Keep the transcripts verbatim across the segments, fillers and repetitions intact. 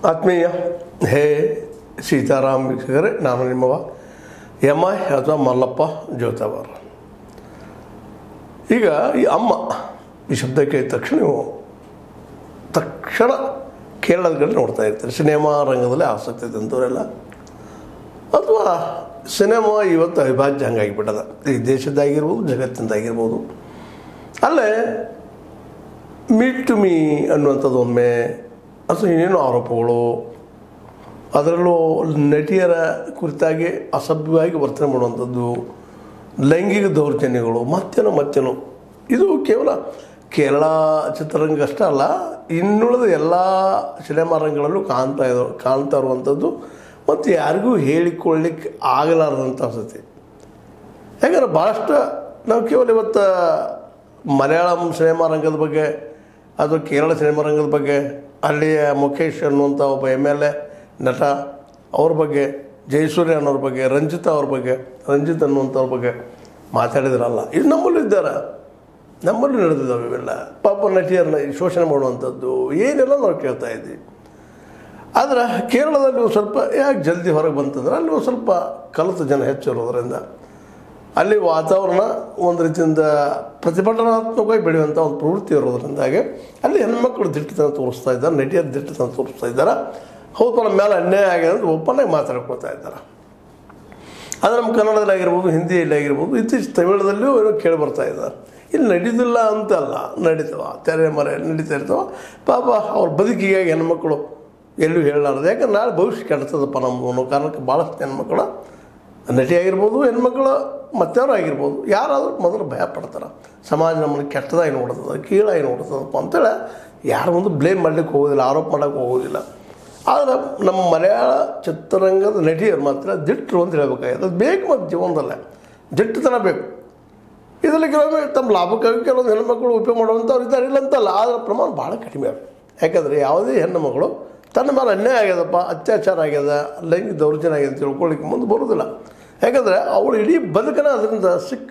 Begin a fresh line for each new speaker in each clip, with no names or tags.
ಆತ್ಮೀಯ ಹೇ ಸೀತಾರಾಮ್ ವೀಕ್ಷಕರೇ, ನಾನು ನಿಮ್ಮವ ಎಮ್ ಐ ಅಥವಾ ಮಲ್ಲಪ್ಪ ಜೋತಾವರ್. ಈಗ ಈ ಅಮ್ಮ ಈ ಶಬ್ದ ಕೇಳಿದ ತಕ್ಷಣ ನೀವು ತಕ್ಷಣ ಕೇರಳದ ಕಡೆ ನೋಡ್ತಾ ಇರ್ತೀರಿ. ಸಿನಿಮಾ ರಂಗದಲ್ಲಿ ಆಸಕ್ತಿ ಇದ್ದಂಥವರೆಲ್ಲ, ಅಥವಾ ಸಿನಿಮಾ ಇವತ್ತು ಅವಿಭಾಜ್ಯ ಹಂಗಾಗಿಬಿಟ್ಟದ. ಈ ದೇಶದ್ದಾಗಿರ್ಬೋದು, ಜಗತ್ತಿಂದಾಗಿರ್ಬೋದು. ಅಲ್ಲೇ ಮೀಟ್ ಟು ಮೀ ಅನ್ನುವಂಥದ್ದು ಒಮ್ಮೆ, ಅಥವಾ ಇನ್ನೇನು ಆರೋಪಗಳು, ಅದರಲ್ಲೂ ನಟಿಯರ ಕುರಿತಾಗಿ ಅಸಭ್ಯವಾಗಿ ವರ್ತನೆ ಮಾಡುವಂಥದ್ದು, ಲೈಂಗಿಕ ದೌರ್ಜನ್ಯಗಳು, ಮತ್ತೇನೋ ಮತ್ತೇನೋ. ಇದು ಕೇವಲ ಕೇರಳ ಚಿತ್ರರಂಗ ಅಷ್ಟೇ ಅಲ್ಲ, ಇನ್ನುಳಿದ ಎಲ್ಲ ಸಿನಿಮಾ ರಂಗಗಳಲ್ಲೂ ಕಾಣ್ತಾ ಇರೋ ಕಾಣ್ತಾ ಇರುವಂಥದ್ದು, ಮತ್ತು ಯಾರಿಗೂ ಹೇಳಿಕೊಳ್ಳಿಕ್ಕೆ ಆಗಲಾರದಂಥ ಸ್ಥಿತಿ. ಯಾಕಂದರೆ ಭಾಳಷ್ಟು ನಾವು ಕೇವಲ ಇವತ್ತು ಮಲಯಾಳಂ ಸಿನಿಮಾ ರಂಗದ ಬಗ್ಗೆ ಅಥವಾ ಕೇರಳ ಸಿನಿಮಾ ರಂಗದ ಬಗ್ಗೆ, ಅಲ್ಲಿಯ ಮುಖೇಶ್ ಅನ್ನುವಂಥ ಒಬ್ಬ ಎಮ್ ಎಲ್ ಎ ನಟ ಅವ್ರ ಬಗ್ಗೆ, ಜಯಸೂರ್ಯ ಅನ್ನೋರ ಬಗ್ಗೆ, ರಂಜಿತಾ ಅವ್ರ ಬಗ್ಗೆ, ರಂಜಿತ್ ಅನ್ನುವಂಥವ್ರ ಬಗ್ಗೆ ಮಾತಾಡಿದ್ರಲ್ಲ. ಇದು ನಮ್ಮಲ್ಲೂ ಇದ್ದಾರೆ, ನಮ್ಮಲ್ಲೂ ನಡೆದಿದ್ದಾವೆ ಇವೆಲ್ಲ. ಪಾಪ ನಟಿಯರನ್ನ ಶೋಷಣೆ ಮಾಡುವಂಥದ್ದು ಏನೆಲ್ಲ ನಾವು ಕೇಳ್ತಾ ಇದ್ವಿ. ಆದರೆ ಕೇರಳದಲ್ಲಿ ಒಂದು ಸ್ವಲ್ಪ ಯಾಕೆ ಜಲ್ದಿ ಹೊರಗೆ ಬಂತಂದ್ರೆ, ಅಲ್ಲಿ ಒಂದು ಸ್ವಲ್ಪ ಕಲಿತ ಜನ ಹೆಚ್ಚಿರೋದ್ರಿಂದ ಅಲ್ಲಿ ವಾತಾವರಣ ಒಂದು ರೀತಿಯಿಂದ ಪ್ರತಿಭಟನಾತ್ಮಕವಾಗಿ ಬೆಳೆಯುವಂಥ ಒಂದು ಪ್ರವೃತ್ತಿ ಇರೋದ್ರಿಂದಾಗಿ ಅಲ್ಲಿ ಹೆಣ್ಮಕ್ಳು ದಿಟ್ಟತನ ತೋರಿಸ್ತಾ ಇದ್ದಾರೆ, ನಟಿಯರು ದಿಟ್ಟತನ ತೋರಿಸ್ತಾ ಇದ್ದಾರೆ. ಹೌದು, ನಮ್ಮ ಮೇಲೆ ಅನ್ಯಾಯ ಆಗಿದೆ ಅಂತ ಓಪನ್ನಾಗಿ ಮಾತಾಡ್ಕೊಳ್ತಾ ಇದ್ದಾರೆ. ಅದು ನಮ್ಮ ಕನ್ನಡದಲ್ಲಾಗಿರ್ಬೋದು, ಹಿಂದಿಯಲ್ಲಿ ಆಗಿರ್ಬೋದು, ಇತ್ತೀಚೆ ತಮಿಳದಲ್ಲೂ ಏನೋ ಕೇಳಿ ಬರ್ತಾ ಇದ್ದಾರೆ. ಇಲ್ಲಿ ನಡೀದಿಲ್ಲ ಅಂತಲ್ಲ, ನಡೀತವ, ತೆರೆ ಮರೆ ನಡೀತಾ ಇರ್ತವ. ಪಾಪ ಅವ್ರ ಬದುಕಿಗಾಗಿ ಹೆಣ್ಮಕ್ಳು ಎಲ್ಲೂ ಹೇಳಲಾರ್ದು. ಯಾಕಂದ್ರೆ ನಾಳೆ ಭವಿಷ್ಯ ಕೆಡ್ತದಪ್ಪ ನಮ್ಮದು ಅನ್ನೋ ಕಾರಣಕ್ಕೆ ಭಾಳಷ್ಟು ಹೆಣ್ಮಕ್ಳು, ನಟಿ ಆಗಿರ್ಬೋದು, ಹೆಣ್ಮಕ್ಳು ಮತ್ತೇನೋ ಆಗಿರ್ಬೋದು, ಯಾರಾದರೂ ಮೊದಲು ಭಯ ಪಡ್ತಾರೆ. ಸಮಾಜ ನಮ್ಮನ್ನು ಕೆಟ್ಟದಾಗಿ ನೋಡ್ತದೆ, ಕೀಳಾಗಿ ನೋಡ್ತದಪ್ಪ ಅಂತೇಳಿ ಯಾರು ಮುಂದೆ ಬ್ಲೇಮ್ ಮಾಡಲಿಕ್ಕೆ ಹೋಗೋದಿಲ್ಲ, ಆರೋಪ ಮಾಡೋಕ್ಕೆ ಹೋಗೋದಿಲ್ಲ. ಆದರೆ ನಮ್ಮ ಮಲಯಾಳ ಚಿತ್ರರಂಗದ ನಟಿಯರು ಮಾತ್ರ ದಿಟ್ಟರು ಅಂತ ಹೇಳ್ಬೇಕಾಗಿದೆ. ಅದು ಬೇಕು, ಮತ್ತು ಜೀವನದಲ್ಲೇ ದಿಟ್ಟತನ ಬೇಕು. ಇದರಲ್ಲಿ ಕೆಲವೊಮ್ಮೆ ತಮ್ಮ ಲಾಭಕ್ಕಾಗಿ ಕೆಲವೊಂದು ಹೆಣ್ಣುಮಕ್ಕಳು ಉಪಯೋಗ ಮಾಡುವಂಥವ್ರು ಇದ್ದಾರೆ, ಇಲ್ಲ ಅಂತಲ್ಲ. ಆದರೆ ಪ್ರಮಾಣ ಭಾಳ ಕಡಿಮೆ ಆಗುತ್ತೆ. ಯಾಕಂದರೆ ಯಾವುದೇ ಹೆಣ್ಣು ಮಗಳು ತನ್ನ ಮೇಲೆ ಅನ್ಯಾಯ ಆಗ್ಯದಪ್ಪ, ಅತ್ಯಾಚಾರ ಆಗ್ಯದ, ಲೈಂಗಿಕ ದೌರ್ಜನ್ಯ ಆಗಿದೆ ಅಂತ ತಿಳ್ಕೊಳ್ಳಿಕ್ಕೆ ಮುಂದೆ ಬರೋದಿಲ್ಲ. ಯಾಕಂದರೆ ಅವಳು ಇಡೀ ಬದುಕನ ಅದರಿಂದ ಸಿಕ್ಕ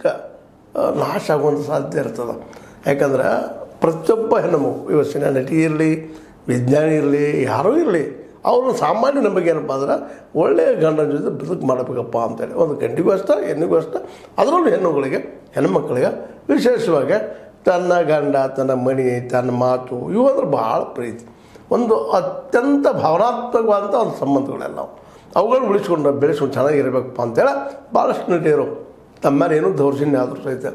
ನಾಶ ಆಗುವಂಥ ಸಾಧ್ಯತೆ ಇರ್ತದೆ. ಯಾಕಂದ್ರೆ ಪ್ರತಿಯೊಬ್ಬ ಹೆಣ್ಣುಮಗು, ಇವತ್ತಿನ ನಟಿ ಇರಲಿ, ವಿಜ್ಞಾನಿ ಇರಲಿ, ಯಾರೂ ಇರಲಿ, ಅವರು ಸಾಮಾನ್ಯ ನಂಬಿಕೆ ಏನಪ್ಪ ಅಂದ್ರೆ ಒಳ್ಳೆಯ ಗಂಡನ ಜೊತೆ ಬದುಕು ಮಾಡಬೇಕಪ್ಪ ಅಂತೇಳಿ. ಒಂದು ಗಂಡಿಗೂ ಅಷ್ಟೇ, ಹೆಣ್ಣಿಗೂ ಅಷ್ಟೇ. ಅದರಲ್ಲೂ ಹೆಣ್ಣುಗಳಿಗೆ, ಹೆಣ್ಣುಮಕ್ಕಳಿಗೆ ವಿಶೇಷವಾಗಿ ತನ್ನ ಗಂಡ, ತನ್ನ ಮನೆ, ತನ್ನ ಮಾತು, ಇವು ಅಂದ್ರೆ ಭಾಳ ಪ್ರೀತಿ. ಒಂದು ಅತ್ಯಂತ ಭಾವನಾತ್ಮಕವಾದಂಥ ಒಂದು ಸಂಬಂಧಗಳೆಲ್ಲ ಅವುಗಳು ಉಳಿಸ್ಕೊಂಡು ಬೆಳೆಸ್ಕೊಂಡು ಚೆನ್ನಾಗಿರಬೇಕಪ್ಪ ಅಂತೇಳಿ ಭಾಳಷ್ಟು ನಟಿಯರು ತಮ್ಮ ಮೇಲೆ ಏನೂ ದೌರ್ಜನ್ಯ ಆದರೂ ಸಹಿತ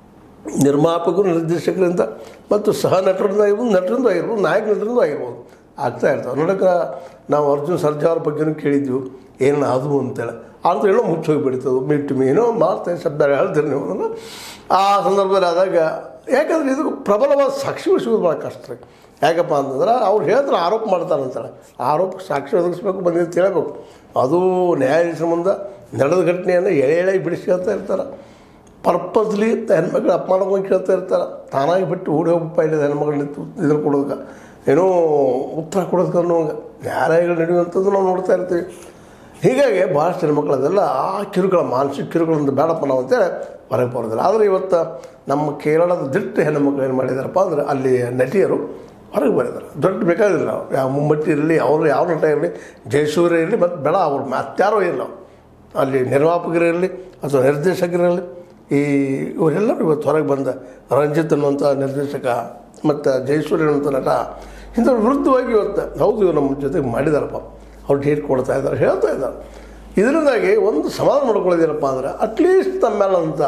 ನಿರ್ಮಾಪಕರು, ನಿರ್ದೇಶಕರಿಂದ ಮತ್ತು ಸಹ ನಟರಿಂದ ಆಗಿರ್ಬೋದು, ನಟರಿಂದ ಆಗಿರ್ಬೋದು, ನಾಯಕ ನಟರಿಂದ ಆಗಿರ್ಬೋದು ಆಗ್ತಾ ಇರ್ತಾವೆ. ನೋಡೋಕೆ ನಾವು ಅರ್ಜುನ್ ಸರ್ಜಾ ಅವ್ರ ಬಗ್ಗೆನೂ ಕೇಳಿದ್ವಿ, ಏನು ಅದು ಅಂತೇಳಿ. ಅಂತ ಹೇಳೋ ಮುಚ್ಚೋಗಿ ಬಿಡ್ತದೆ. ಮಿಟ್ಟು ಮೀನೋ ಮಾಡ್ತಾ ಶಬ್ದ ಹೇಳ್ತೀರಿ ನೀವು ಅದನ್ನು. ಆ ಸಂದರ್ಭದಲ್ಲಿ ಆದಾಗ, ಯಾಕಂದರೆ ಇದು ಪ್ರಬಲವಾದ ಸಾಕ್ಷಿಗಳು ಸಿಗೋದು ಭಾಳ ಕಷ್ಟ ರೀ. ಯಾಕಪ್ಪ ಅಂತಂದ್ರೆ ಅವ್ರು ಹೇಳ್ತಾರೆ ಆರೋಪ ಮಾಡ್ತಾರಂತಾಳೆ, ಆರೋಪಕ್ಕೆ ಸಾಕ್ಷಿ ಒದಗಿಸ್ಬೇಕು, ಬಂದಿದ್ದು ಹೇಳಬೇಕು. ಅದು ನ್ಯಾಯಾಧೀಶರ ಮುಂದೆ ನಡೆದ ಘಟನೆಯನ್ನು ಎಳೆ ಎಳೆ ಬಿಡಿಸ್ಕೊಳ್ತಾ ಇರ್ತಾರೆ. ಪರ್ಪಸ್ಲಿ ಹೆಣ್ಮಕ್ಳು ಅಪಮಾನ ಹೋಗಿ ಕೇಳ್ತಾ ಇರ್ತಾರೆ. ತಾನಾಗಿ ಬಿಟ್ಟು ಓಡಿ ಹೋಗಪ್ಪ ಇಲ್ಲದ ಹೆಣ್ಮಕ್ಳು ನಿಂತು ಇದನ್ನು ಕೊಡೋದಕ್ಕೆ, ಏನೋ ಉತ್ತರ ಕೊಡೋದಕ್ಕೆ ಅನ್ನೋಂಗೆ ನ್ಯಾಯಾಲಯಗಳು ನಡೆಯುವಂಥದ್ದು ನಾವು ನೋಡ್ತಾ ಇರ್ತೀವಿ. ಹೀಗಾಗಿ ಭಾಳಷ್ಟು ಹೆಣ್ಮಕ್ಳು ಅದೆಲ್ಲ ಆ ಕಿರುಕುಳ, ಮಾನಸಿಕ ಕಿರುಕುಳಂದು ಬೇಡಪ್ಪ ನಾವು ಅಂತೇಳಿ ಹೊರಗೆ ಬರೋದಿಲ್ಲ. ಆದರೆ ಇವತ್ತು ನಮ್ಮ ಕೇರಳದ ದಿಟ್ಟ ಹೆಣ್ಣುಮಕ್ಳು ಏನು ಮಾಡಿದಾರಪ್ಪ ಅಂದರೆ, ಅಲ್ಲಿ ನಟಿಯರು ಹೊರಗೆ ಬರೆದಾರೆ. ದೊಡ್ಡ ಬೇಕಾಗಿಲ್ಲ, ಯಾವ ಮುಮ್ಮಟ್ಟಿ ಇರಲಿ, ಅವರು ಯಾವ ನಟ ಇರಲಿ, ಜಯಸೂರ್ಯ ಇರಲಿ, ಮತ್ತು ಬೇಡ ಅವ್ರು ಮತ್ತಾರೋ ಇಲ್ಲ, ಅಲ್ಲಿ ನಿರ್ಮಾಪಕರಿರಲಿ ಅಥವಾ ನಿರ್ದೇಶಕರಿರಲಿ, ಈ ಇವರೆಲ್ಲರೂ ಇವತ್ತು ಹೊರಗೆ ಬಂದ ರಂಜಿತ್ ಅನ್ನುವಂಥ ನಿರ್ದೇಶಕ ಮತ್ತು ಜಯಸೂರ್ಯ ಅನ್ನುವಂಥ ನಟ ಇಂಥವ್ರ ವಿರುದ್ಧವಾಗಿ ಇವತ್ತು ಹೌದು ಇವರು ನಮ್ಮ ಜೊತೆಗೆ ಮಾಡಿದಾರಪ್ಪ, ಅವ್ರು ಡೇಟ್ ಕೊಡ್ತಾ ಇದ್ದಾರೆ, ಹೇಳ್ತಾ ಇದ್ದಾರೆ. ಇದರಿಂದಾಗಿ ಒಂದು ಸಮಾಧಾನ ಮಾಡ್ಕೊಳ್ಳೋದೇನಪ್ಪ ಅಂದರೆ, ಅಟ್ಲೀಸ್ಟ್ ತಮ್ಮ ಮೇಲಂಥ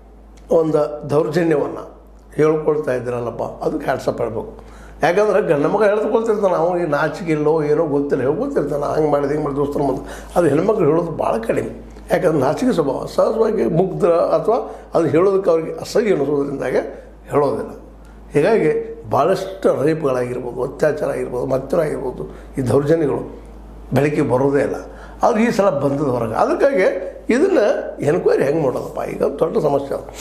ಒಂದು ದೌರ್ಜನ್ಯವನ್ನು ಹೇಳ್ಕೊಳ್ತಾ ಇದ್ದೀರಲ್ಲಪ್ಪ, ಅದಕ್ಕೆ ಹ್ಯಾಟ್ಸಪ್ ಹೇಳ್ಬೇಕು. ಯಾಕಂದ್ರೆ ಗಂಡ ಮಗ ಹೇಳ್ಕೊಳ್ತಿರ್ತಾನೆ, ಅವನಿಗೆ ನಾಚಿಕೆ ಇಲ್ಲೋ ಏನೋ ಗೊತ್ತಿಲ್ಲ, ಹೇಳ್ಕೊಳ್ತಿರ್ತಾನೆ, ಹಂಗೆ ಮಾಡಿದ ಹಿಂಗೆ ಮಾಡಿ ದೋಸ್ತರ ಮತ್ತು ಅದು ಹೆಣ್ಮಕ್ಳು ಹೇಳೋದು ಭಾಳ ಕಡಿಮೆ. ಯಾಕಂದ್ರೆ ನಾಚಿಕೆ ಸ್ವಭಾವ, ಸಹಜವಾಗಿ ಮುಗ್ಧ ಅಥವಾ ಅದು ಹೇಳೋದಕ್ಕೆ ಅವ್ರಿಗೆ ಅಸಹ್ಯ ಅನ್ನಿಸೋದ್ರಿಂದಾಗೆ ಹೇಳೋದಿಲ್ಲ. ಹೀಗಾಗಿ ಭಾಳಷ್ಟು ರೇಪ್ಗಳಾಗಿರ್ಬೋದು, ಅತ್ಯಾಚಾರ ಆಗಿರ್ಬೋದು, ಮತ್ತರಾಗಿರ್ಬೋದು, ಈ ದೌರ್ಜನ್ಯಗಳು ಬೆಳಕಿಗೆ ಬರೋದೇ ಇಲ್ಲ. ಅವ್ರು ಈ ಸಲ ಬಂದದ ಹೊರಗೆ. ಅದಕ್ಕಾಗಿ ಇದನ್ನು ಎನ್ಕ್ವೈರಿ ಹೆಂಗೆ ಮಾಡೋದಪ್ಪ, ಈಗ ದೊಡ್ಡ ಸಮಸ್ಯೆ ಅದು.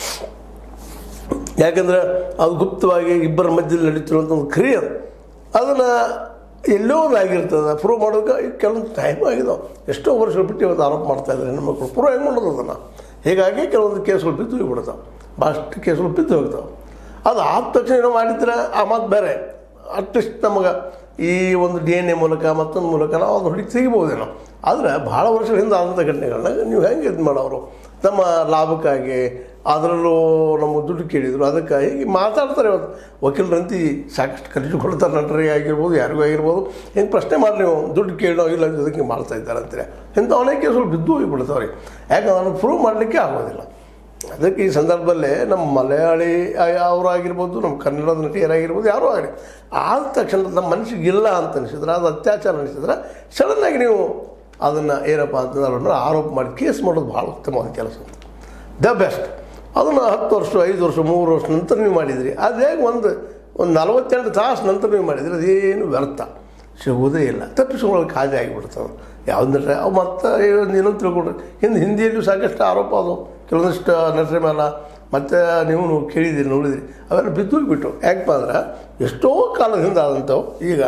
ಯಾಕಂದರೆ ಅದು ಗುಪ್ತವಾಗಿ ಇಬ್ಬರ ಮಧ್ಯದಲ್ಲಿ ನಡೀತಿರುವಂಥ ಒಂದು ಕ್ರಿಯೆ ಅದು. ಅದನ್ನು ಎಲ್ಲೋ ಒಂದು ಆಗಿರ್ತದೆ, ಪ್ರೂವ್ ಮಾಡೋಕೆ ಕೆಲವೊಂದು ಟೈಮ್ ಆಗಿದಾವೆ. ಎಷ್ಟೋ ವರ್ಷಗಳು ಬಿಟ್ಟು ಇವತ್ತು ಆರೋಪ ಮಾಡ್ತಾಯಿದ್ದಾರೆ ಹೆಣ್ಣುಮಕ್ಕಳು. ಪ್ರೂವ್ ಹೆಂಗೆ ಮಾಡೋದು ಅದನ್ನು? ಹೀಗಾಗಿ ಕೆಲವೊಂದು ಕೇಸ್ಗಳು ಬಿದ್ದು ಹೋಗಿಬಿಡ್ತಾವೆ, ಭಾಳಷ್ಟು ಕೇಸ್ಗಳು ಬಿದ್ದು ಹೋಗ್ತಾವೆ. ಅದು ಆದ ತಕ್ಷಣ ಏನೋ ಮಾಡಿದ್ರೆ ಆ ಮಾತು ಬೇರೆ. ಅಟ್ಲೀಸ್ಟ್ ನಮಗೆ ಈ ಒಂದು ಡಿ ಎನ್ ಎ ಮೂಲಕ ಮತ್ತೊಂದು ಮೂಲಕ ನಾವು ಅದು ಹುಡುಕಿ ತೆಗಿಬೋದೇನೋ. ಆದರೆ ಭಾಳ ವರ್ಷಗಳ ಹಿಂದೆ ಆದಂಥ ಘಟನೆಗಳನ್ನ ನೀವು ಹೆಂಗೆ ಇದು ಮಾಡೋರು ನಮ್ಮ ಲಾಭಕ್ಕಾಗಿ ಅದರಲ್ಲೂ ನಮ್ಮ ದುಡ್ಡು ಕೇಳಿದರು ಅದಕ್ಕಾಗಿ ಹೀಗೆ ಮಾತಾಡ್ತಾರೆ. ಇವತ್ತು ವಕೀಲರಂತಿ ಸಾಕಷ್ಟು ಕಲಿಸಿಕೊಳ್ತಾರೆ, ನಟರಿಗೆ ಆಗಿರ್ಬೋದು ಯಾರಿಗೂ ಆಗಿರ್ಬೋದು. ಹಿಂಗೆ ಪ್ರಶ್ನೆ ಮಾಡಿ ನೀವು ದುಡ್ಡು ಕೇಳೋ ಇಲ್ಲ ಅದಕ್ಕೆ ಮಾಡ್ತಾ ಇದ್ದಾರೆ ಅಂತಾರೆ. ಇಂಥ ಅನೇಕ ಕೇಸುಗಳು ಬಿದ್ದು ಹೋಗಿಬಿಡ್ತಾವ್ರಿ. ಯಾಕಂದ್ರೆ ಅದನ್ನು ಪ್ರೂವ್ ಮಾಡಲಿಕ್ಕೆ ಆಗೋದಿಲ್ಲ. ಅದಕ್ಕೆ ಈ ಸಂದರ್ಭದಲ್ಲೇ ನಮ್ಮ ಮಲಯಾಳಿ ಅವರಾಗಿರ್ಬೋದು, ನಮ್ಮ ಕನ್ನಡದ ನಟಿಯರಾಗಿರ್ಬೋದು, ಯಾರೂ ಆಗಲಿ ಆದ ತಕ್ಷಣ ನಮ್ಮ ಮನಸ್ಸಿಗೆ ಇಲ್ಲ ಅಂತ ಅನಿಸಿದ್ರೆ, ಅದು ಅತ್ಯಾಚಾರ ಅನಿಸಿದ್ರೆ ಸಡನ್ನಾಗಿ ನೀವು ಅದನ್ನು ಏನಪ್ಪ ಅಂತಂದ್ರೆ ಅವ್ರ ಮೇಲೆ ಆರೋಪ ಮಾಡಿ ಕೇಸ್ ಮಾಡೋದು ಭಾಳ ಉತ್ತಮವಾದ ಕೆಲಸ ಅಂತ. The best. ಅದನ್ನು ಹತ್ತು ವರ್ಷ ಐದು ವರ್ಷ ಮೂರು ವರ್ಷ ನಂತರ ನೀವು ಮಾಡಿದಿರಿ. ಅದೇ ಒಂದು ಒಂದು ನಲವತ್ತೆಂಟು ತಾಸು ನಂತರ ನೀವು ಮಾಡಿದರೆ ಅದೇನು ವ್ಯರ್ಥ, ಸಿಗುವುದೇ ಇಲ್ಲ, ತಪ್ಪಿಸ್ಕೊಳ್ಳೋಕೆ ಕಾಜೆ ಆಗಿಬಿಡ್ತವೆ. ಯಾವುದಂದ್ರೆ ಅವು ಮತ್ತೆ ಇನ್ನೊಂದು ತಿಳ್ಕೊಡ್ರಿ, ಹಿಂದೆ ಹಿಂದಿಯಲ್ಲೂ ಸಾಕಷ್ಟು ಆರೋಪ ಅದು ಕೆಲವೊಂದಿಷ್ಟು ನಟರ ಮೇಲೆ ಮತ್ತು ನೀವು ಕೇಳಿದಿರಿ ನೋಡಿದಿರಿ, ಅವೆಲ್ಲ ಬಿದ್ದೋಗ್ಬಿಟ್ಟು. ಯಾಕಪ್ಪ ಅಂದ್ರೆ ಎಷ್ಟೋ ಕಾಲದಿಂದ ಆದಂಥವು ಈಗ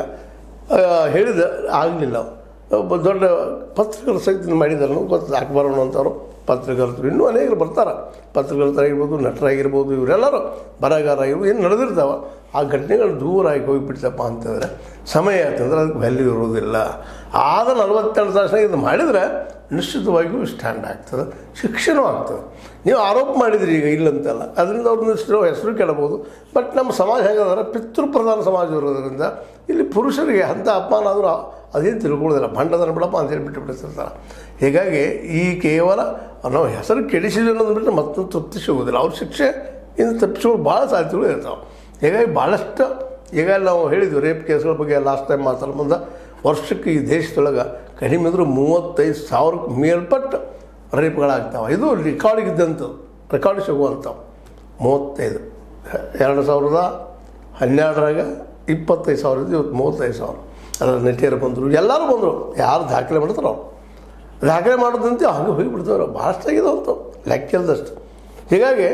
ಹೇಳಿದ ಆಗಲಿಲ್ಲ. ಒಬ್ಬ ದೊಡ್ಡ ಪತ್ರಕರ್ತರ ಸಹಿತ ಮಾಡಿದ್ದಾರೆ, ಗೊತ್ತು ಅಕ್ಬರ್ ಅನ್ನುವಂಥವ್ರು ಪತ್ರಕರ್ತರು, ಇನ್ನೂ ಅನೇಕರು ಬರ್ತಾರೆ, ಪತ್ರಕರ್ತರಾಗಿರ್ಬೋದು, ನಟರಾಗಿರ್ಬೋದು, ಇವರೆಲ್ಲರೂ ಬರಹಗಾರ ಆಗಿರ್ಬೋದು, ಏನು ನಡೆದಿರ್ತಾವೆ. ಆ ಘಟನೆಗಳು ದೂರ ಆಗಿ ಹೋಗಿಬಿಡ್ತಪ್ಪ ಅಂತಂದರೆ ಸಮಯ ಆಯ್ತಂದ್ರೆ ಅದಕ್ಕೆ ವ್ಯಾಲ್ಯೂ ಇರೋದಿಲ್ಲ. ಆದ ನಲವತ್ತೆರಡು ತಾಸಾಗ ಇದು ಮಾಡಿದರೆ ನಿಶ್ಚಿತವಾಗಿಯೂ ಸ್ಟ್ಯಾಂಡ್ ಆಗ್ತದೆ, ಶಿಕ್ಷಣ ಆಗ್ತದೆ. ನೀವು ಆರೋಪ ಮಾಡಿದ್ರಿ ಈಗ ಇಲ್ಲಂತಲ್ಲ, ಅದರಿಂದ ಅವ್ರನ್ನ ಎಷ್ಟೋ ಹೆಸರು ಕೆಡಬೋದು. ಬಟ್ ನಮ್ಮ ಸಮಾಜ ಹೇಗಾದ್ರೆ ಪಿತೃಪ್ರಧಾನ ಸಮಾಜ ಇರೋದ್ರಿಂದ ಇಲ್ಲಿ ಪುರುಷರಿಗೆ ಅಂಥ ಅಪಮಾನ ಆದರೂ ಅದೇನು ತಿಳ್ಕೊಳ್ಳೋದಿಲ್ಲ, ಭಂಡದನ ಬಿಡಪ್ಪ ಅಂತೇಳಿ ಬಿಟ್ಟು ಬಿಡ್ತಿರ್ತಾರೆ. ಹೀಗಾಗಿ ಈ ಕೇವಲ ನಾವು ಹೆಸರು ಕೆಡಿಸಿದ್ವಿ ಅನ್ನೋದು ಬಿಟ್ಟರೆ ಮತ್ತೊಂದು ತೃಪ್ತಿ ಸಿಗೋದಿಲ್ಲ. ಅವ್ರ ಶಿಕ್ಷೆ ಇನ್ನು ತಪ್ಪಿಸ್ಕೊಂಡು ಭಾಳ ಸಾಧ್ಯತೆಗಳು ಇರ್ತಾವೆ. ಹೀಗಾಗಿ ಭಾಳಷ್ಟು ಈಗ ನಾವು ಹೇಳಿದ್ವಿ ರೇಪ್ ಕೇಸ್ಗಳ ಬಗ್ಗೆ ಲಾಸ್ಟ್ ಟೈಮ್ ಮಾತಾಡೋ ಮುಂದೆ, ವರ್ಷಕ್ಕೆ ಈ ದೇಶದೊಳಗೆ ಕಡಿಮೆ ಅಂದರೂ ಮೂವತ್ತೈದು ಸಾವಿರಕ್ಕೆ ಮೇಲ್ಪಟ್ಟು ರೇಪ್ಗಳಾಗ್ತಾವೆ. ಇದು ರೆಕಾರ್ಡಿಗಿದ್ದಂಥದ್ದು, ರೆಕಾರ್ಡ್ ಸಿಗುವಂಥವು ಮೂವತ್ತೈದು. ಎರಡು ಸಾವಿರದ ಹನ್ನೆರಡರಾಗ ಇಪ್ಪತ್ತೈದು ಸಾವಿರ ಇದ್ದು, ಇವತ್ತು ಮೂವತ್ತೈದು ಸಾವಿರ. ಅದರ ನಟಿಯರು ಬಂದರು, ಎಲ್ಲರೂ ಬಂದರು, ಯಾರು ದಾಖಲೆ ಮಾಡ್ತಾರೆ ಅವ್ರು ದಾಖಲೆ ಮಾಡೋದಂತೆ ಹಾಗೆ ಹೋಗಿಬಿಡ್ತಾವ್ರು. ಭಾಳಷ್ಟಾಗಿದ್ದಾವಂಥವು ಲೆಕ್ಕಿಲ್ಲದಷ್ಟು. ಹೀಗಾಗಿ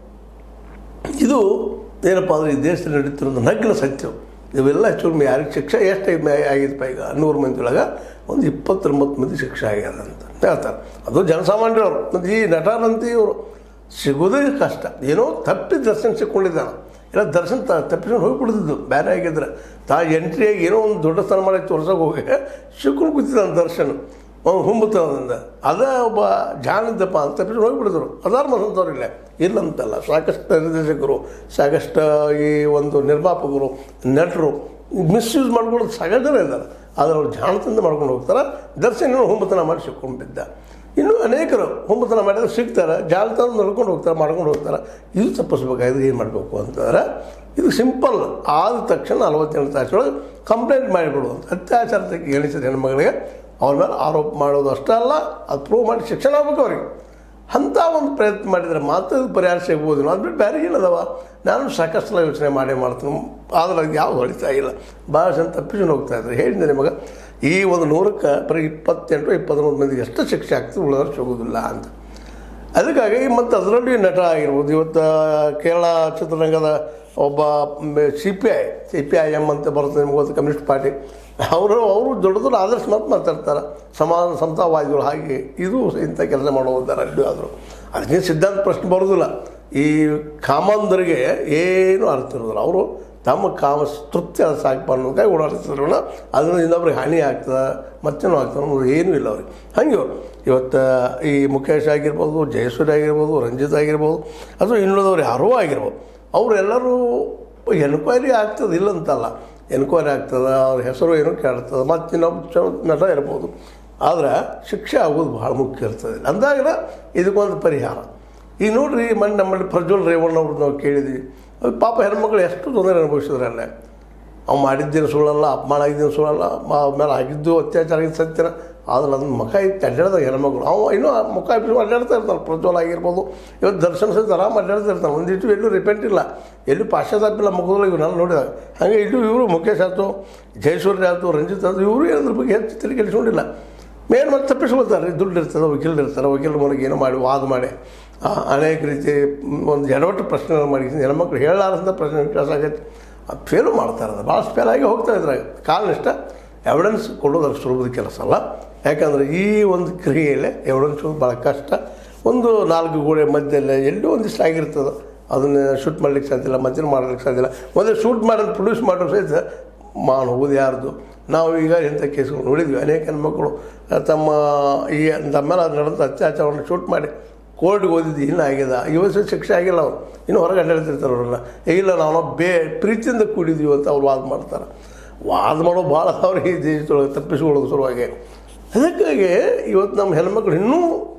ಇದು ಏನಪ್ಪ ಅಂದರೆ ಈ ದೇಶದಲ್ಲಿ ನಡೀತಿರೋದು ನಗ್ನ ಸತ್ಯ. ಇವೆಲ್ಲ ಹೆಚ್ಚು ಕಡಿಮೆ ಯಾರಿಗೆ ಶಿಕ್ಷೆ ಎಷ್ಟು ಆಗಿದೆಪ್ಪ, ಈಗ ನೂರು ಮಂದಿ ಒಳಗೆ ಒಂದು ಇಪ್ಪತ್ತೊಂಬತ್ತು ಮಂದಿ ಶಿಕ್ಷೆ ಆಗ್ಯದ ಅಂತ ಹೇಳ್ತಾರೆ. ಅದು ಜನಸಾಮಾನ್ಯರವರು. ಮತ್ತು ಈ ನಟರಂತೆ ಇವರು ಸಿಗೋದೇ ಕಷ್ಟ. ಏನೋ ತಪ್ಪಿ ದರ್ಶನ ಸಿಕ್ಕೊಂಡಿದ್ದಾನೆ, ಇಲ್ಲ ದರ್ಶನ ತ ತಪ್ಪಿಸ್ಕೊಂಡು ಹೋಗಿಬಿಡ್ತಿದ್ದು. ಬೇರೆ ಆಗಿದ್ರೆ ತಾ ಎಂಟ್ರಿಯಾಗಿ ಏನೋ ಒಂದು ದೊಡ್ಡ ಸ್ಥಾನ ಮಾಡಿ ತೋರ್ಸೋಕೆ ಹೋಗಿ ಸಿಕ್ಕೊಂಡು ಕೂತಿದ್ದಾನೆ ದರ್ಶನ, ಅವ್ನು ಹುಂಬುತ್ತದಿಂದ. ಅದೇ ಒಬ್ಬ ಜಾಣಿದ್ದಪ್ಪ ಅಂತ ತಪ್ಪಿಸ್ಕೊಂಡು ಹೋಗಿಬಿಡಿದ್ರು. ಅದಾರು ಮನಂತವ್ರಿಲ್ಲ ಇಲ್ಲಂತಲ್ಲ. ಸಾಕಷ್ಟು ನಿರ್ದೇಶಕರು, ಸಾಕಷ್ಟು ಈ ಒಂದು ನಿರ್ಮಾಪಕರು, ನಟರು ಮಿಸ್ಯೂಸ್ ಮಾಡ್ಕೊಳ್ಳೋದು ಸಾಕಷ್ಟು ಜನ ಇದ್ದಾರೆ. ಆದರೆ ಅವ್ರು ಜಾಣತನ ಮಾಡ್ಕೊಂಡು ಹೋಗ್ತಾರೆ. ದರ್ಶನ ಹುಂಬತನ ಮಾಡಿ ಸಿಕ್ಕೊಂಡು ಬಿದ್ದ. ಇನ್ನೂ ಅನೇಕರು ಹುಂಬತನ ಮಾಡಿದ್ರೆ ಸಿಗ್ತಾರೆ, ಜಾಲತಾನ ನಡ್ಕೊಂಡು ಹೋಗ್ತಾರೆ, ಮಾಡ್ಕೊಂಡು ಹೋಗ್ತಾರೆ. ಇದು ತಪ್ಪಿಸ್ಬೇಕಾದ್ರೆ ಏನು ಮಾಡಬೇಕು ಅಂತಂದ್ರೆ, ಇದು ಸಿಂಪಲ್. ಆದ ತಕ್ಷಣ ನಲವತ್ತೆಂಟು ತಾಸೊಳಗೆ ಕಂಪ್ಲೇಂಟ್ ಮಾಡಿಬಿಡುವಂಥ ಅತ್ಯಾಚಾರಕ್ಕೆ ಎಣಿಸಿದ ಹೆಣ್ಮಗಳಿಗೆ ಅವ್ರ ಮೇಲೆ ಆರೋಪ ಮಾಡೋದು ಅಷ್ಟೇ ಅಲ್ಲ, ಅದು ಪ್ರೂವ್ ಮಾಡಿ ಶಿಕ್ಷಣ ಆಗ್ಬೇಕು ಅವ್ರಿಗೆ. ಅಂಥ ಒಂದು ಪ್ರಯತ್ನ ಮಾಡಿದರೆ ಮಾತ್ರ ಪರಿಹಾರ ಸಿಗ್ಬೋದು. ಅದು ಬಿಟ್ಟು ಬೇರೆ ಏನದವ, ನಾನು ಸಾಕಷ್ಟು ಯೋಚನೆ ಮಾಡೇ ಮಾಡ್ತೀನಿ, ಆದರೆ ಅದು ಯಾವುದು ಹೊಳಿತಾ ಇಲ್ಲ. ಭಾಳ ಜನ ತಪ್ಪಿಸ್ಕೊಂಡು ಹೋಗ್ತಾಯಿದ್ದಾರೆ. ಹೇಳಿದ್ದೆ ನಿಮಗೆ, ಈ ಒಂದು ನೂರಕ್ಕೆ ಬರೀ ಇಪ್ಪತ್ತೆಂಟು ಇಪ್ಪತ್ತೊಂಬತ್ತು ಮಂದಿಗೆ ಎಷ್ಟು ಶಿಕ್ಷೆ ಆಗ್ತದೆ, ಉಳಿದ್ರೆ ಸಿಗೋದಿಲ್ಲ ಅಂತ. ಅದಕ್ಕಾಗಿ ಮತ್ತು ಅದರಲ್ಲಿ ನಟ ಆಗಿರ್ಬೋದು. ಇವತ್ತು ಕೇರಳ ಚಿತ್ರರಂಗದ ಒಬ್ಬ C P I C P I M ಅಂತ ಬರ್ತದೆ ನಿಮ್ಗೆ ಗೊತ್ತು, ಕಮ್ಯುನಿಸ್ಟ್ ಪಾರ್ಟಿ. ಅವರು ಅವರು ದೊಡ್ಡ ದೊಡ್ಡ ಆದರ್ಶ ಮಾತು ಮಾತಾಡ್ತಾರೆ, ಸಮಾನ ಸಮತಾವಾದಿಗಳು. ಹಾಗೆ ಇದು ಇಂಥ ಕೆಲಸ ಮಾಡೋದಿದ್ದಾರೆ ಅಲ್ಲಿ. ಆದರೂ ಅದಕ್ಕೆ ಸಿದ್ಧಾಂತ ಪ್ರಶ್ನೆ ಬರೋದಿಲ್ಲ. ಈ ಕಾಮಂದರಿಗೆ ಏನೂ ಅರ್ಥ ಇರೋದಿಲ್ಲ. ಅವರು ತಮ್ಮ ಕಾಮ ತೃಪ್ತಿ ಅದು ಸಾಕು ಅನ್ನೋದಕ್ಕಾಗಿ ಓಡಾಡ್ತಿದ್ರಲ್ಲ, ಅದರಿಂದ ಇನ್ನೊಬ್ರಿಗೆ ಹಾನಿ ಆಗ್ತದೆ, ಮತ್ತೇನೋ ಆಗ್ತದೆ ಅನ್ನೋದು ಏನೂ ಇಲ್ಲ ಅವ್ರಿಗೆ. ಹಾಗೆ ಇವತ್ತು ಈ ಮುಖೇಶ್ ಆಗಿರ್ಬೋದು, ಜಯಸೂರ್ಯ ಆಗಿರ್ಬೋದು, ರಂಜಿತ್ ಆಗಿರ್ಬೋದು, ಅಥವಾ ಇನ್ನುಳಿದವ್ರು ಯಾರೋ ಆಗಿರ್ಬೋದು, ಅವರೆಲ್ಲರೂ ಎನ್ಕ್ವೈರಿ ಆಗ್ತದೆ ಇಲ್ಲಂತಲ್ಲ. ಎನ್ಕ್ವೈರಿ ಆಗ್ತದೆ, ಅವ್ರ ಹೆಸರು ಏನೋ ಕೇಳ್ತದೆ, ಮತ್ತು ಇನ್ನೊಬ್ಬ ನಟ ಇರ್ಬೋದು. ಆದರೆ ಶಿಕ್ಷೆ ಆಗೋದು ಭಾಳ ಮುಖ್ಯ ಇರ್ತದೆ. ಅಂದಾಗ ಇದಕ್ಕೊಂದು ಪರಿಹಾರ. ಈಗ ನೋಡಿರಿ, ಮೊನ್ನೆ ನಮ್ಮಲ್ಲಿ ಪ್ರಜ್ವಲ್ ರೇವಣ್ಣ ಅವ್ರದ್ದು ನಾವು ಕೇಳಿದ್ವಿ. ಪಾಪ ಹೆಣ್ಮಕ್ಳು ಎಷ್ಟು ತೊಂದರೆ ಅನುಭವಿಸಿದ್ರಲ್ಲೇ. ಅವ್ನು ಮಾಡಿದ್ದೇನು ಸುಳ್ಳಲ್ಲ, ಅಪಮಾನ ಆಗಿದ್ದೇನು ಸುಳ್ಳಲ್ಲ, ಮೇಲೆ ಆಗಿದ್ದು ಅತ್ಯಾಚಾರ ಆಗಿದ್ದು ಸತ್ಯನ. ಆದರೆ ಅದನ್ನು ಮುಖ ಇತ್ತು ಅಡ್ಡಾಡ್ದಾಗ ಹೆಣ್ಮಕ್ಳು. ಅವ ಇನ್ನೂ ಮುಖ ಇಟ್ಟು ಅಡ್ಡಾಡ್ತಾ ಇರ್ತಾನೆ. ಪ್ರಜ್ವಲ್ ಆಗಿರ್ಬೋದು, ಇವತ್ತು ದರ್ಶನ ಸಹಿತ ಆರಾಮ ಅಡ್ಡಾಡ್ತಾ ಇರ್ತಾನೆ. ಒಂದಿಟ್ಟು ಎಲ್ಲೂ ರಿಪೆಂಟ್ ಇಲ್ಲ, ಎಲ್ಲೂ ಪಾಶ್ಚಾತ್ಯಪಿಲ್ಲ ಮುಖದಲ್ಲಿ. ಇವು ನಾನು ನೋಡಿದಾಗ ಹಾಗೆ ಇಟ್ಟು ಇವರು ಮುಖೇಶ್ ಆಯ್ತು, ಜಯಸೂರ್ಯ ಆಯ್ತು, ರಂಜಿತ್ ಆಯ್ತು, ಇವರು ಏನಾದ್ರ ಬಗ್ಗೆ ಹೆಚ್ಚು ತಿರುಗಿ ಕೆಡಿಸ್ಕೊಂಡಿಲ್ಲ. ಮೇನ್ ಮತ್ತೆ ತಪ್ಪಿಸ್ಕೊಳ್ತಾರೆ. ದುಡ್ಡು ಇರ್ತದೆ, ವಕೀಲರು ಇರ್ತಾರೆ, ವಕೀಲರ ಮೂಲಕ ಏನೋ ಮಾಡಿ ವಾದ ಮಾಡಿ ಅನೇಕ ರೀತಿ ಒಂದು ಎಡವಟ್ಟು ಪ್ರಶ್ನೆಗಳು ಮಾಡಿ ಹೆಣ್ಮಕ್ಳು ಹೇಳಲಾರ್ದಂಥ ಪ್ರಶ್ನೆ ವಿಶ್ವಾಸ ಆಗೈತೆ, ಅದು ಫೇಲು ಮಾಡ್ತಾರೆ. ಅದು ಭಾಳಷ್ಟು ಫೇಲ್ ಆಗಿ ಹೋಗ್ತಾ ಇದ್ರಾಗ. ಕಾರಣನಿಷ್ಠ ಎವಿಡೆನ್ಸ್ ಕೊಡೋದು ಅಷ್ಟು ಸುಲಭದ ಕೆಲಸ ಅಲ್ಲ. ಯಾಕಂದರೆ ಈ ಒಂದು ಕ್ರಿಯೆಯಲ್ಲೇ ಎವಿಡೆನ್ಸ್ ಭಾಳ ಕಷ್ಟ. ಒಂದು ನಾಲ್ಕು ಗೋಡೆ ಮಧ್ಯದಲ್ಲೇ ಎಲ್ಲೂ ಒಂದಿಷ್ಟು ಆಗಿರ್ತದೆ, ಅದನ್ನು ಶೂಟ್ ಮಾಡ್ಲಿಕ್ಕೆ ಸಾಧ್ಯ ಇಲ್ಲ, ಮಧ್ಯಾಹ್ನ ಮಾಡ್ಲಿಕ್ಕೆ ಸಾಧ್ಯ ಇಲ್ಲ. ಒಂದೇ ಶೂಟ್ ಮಾಡೋದು ಪ್ರೊಡ್ಯೂಸ್ ಮಾಡೋದು ಸಹಿತ ಮಾನ ಹೋಗೋದು ಯಾರ್ದು. ನಾವು ಈಗ ಇಂಥ ಕೇಸ್ಗಳು ನೋಡಿದ್ವಿ. ಅನೇಕ ಹೆಣ್ಮಕ್ಳು ತಮ್ಮ ಈ ತಮ್ಮೆಲ್ಲ ನಡೆದ ಅತ್ಯಾಚಾರವನ್ನು ಶೂಟ್ ಮಾಡಿ ಕೋರ್ಟ್ಗೆ ಓದಿದ್ದು ಇನ್ನೂ ಆಗ್ಯದ, ಇವತ್ತು ಶಿಕ್ಷೆ ಆಗಿಲ್ಲ ಅವರು, ಇನ್ನೂ ಹೊರಗೆ ಅಡ್ಡಾಡ್ತಿರ್ತಾರೆ ಅವ್ರನ್ನ. ಇಲ್ಲ ನಾವು ಬೇ ಪ್ರೀತಿಯಿಂದ ಕೂಡಿದ್ವಿ ಅಂತ ಅವ್ರು ವಾದ ಮಾಡ್ತಾರೆ. ವಾದ ಮಾಡೋ ಭಾಳ ಅವ್ರಿಗೆ ಈ ದೇಶದೊಳಗೆ ತಪ್ಪಿಸ್ಕೊಳ್ಳೋದು ಶುರುವಾಗಿ. ಅದಕ್ಕಾಗಿ ಇವತ್ತು ನಮ್ಮ ಹೆಣ್ಮಕ್ಳು ಇನ್ನೂ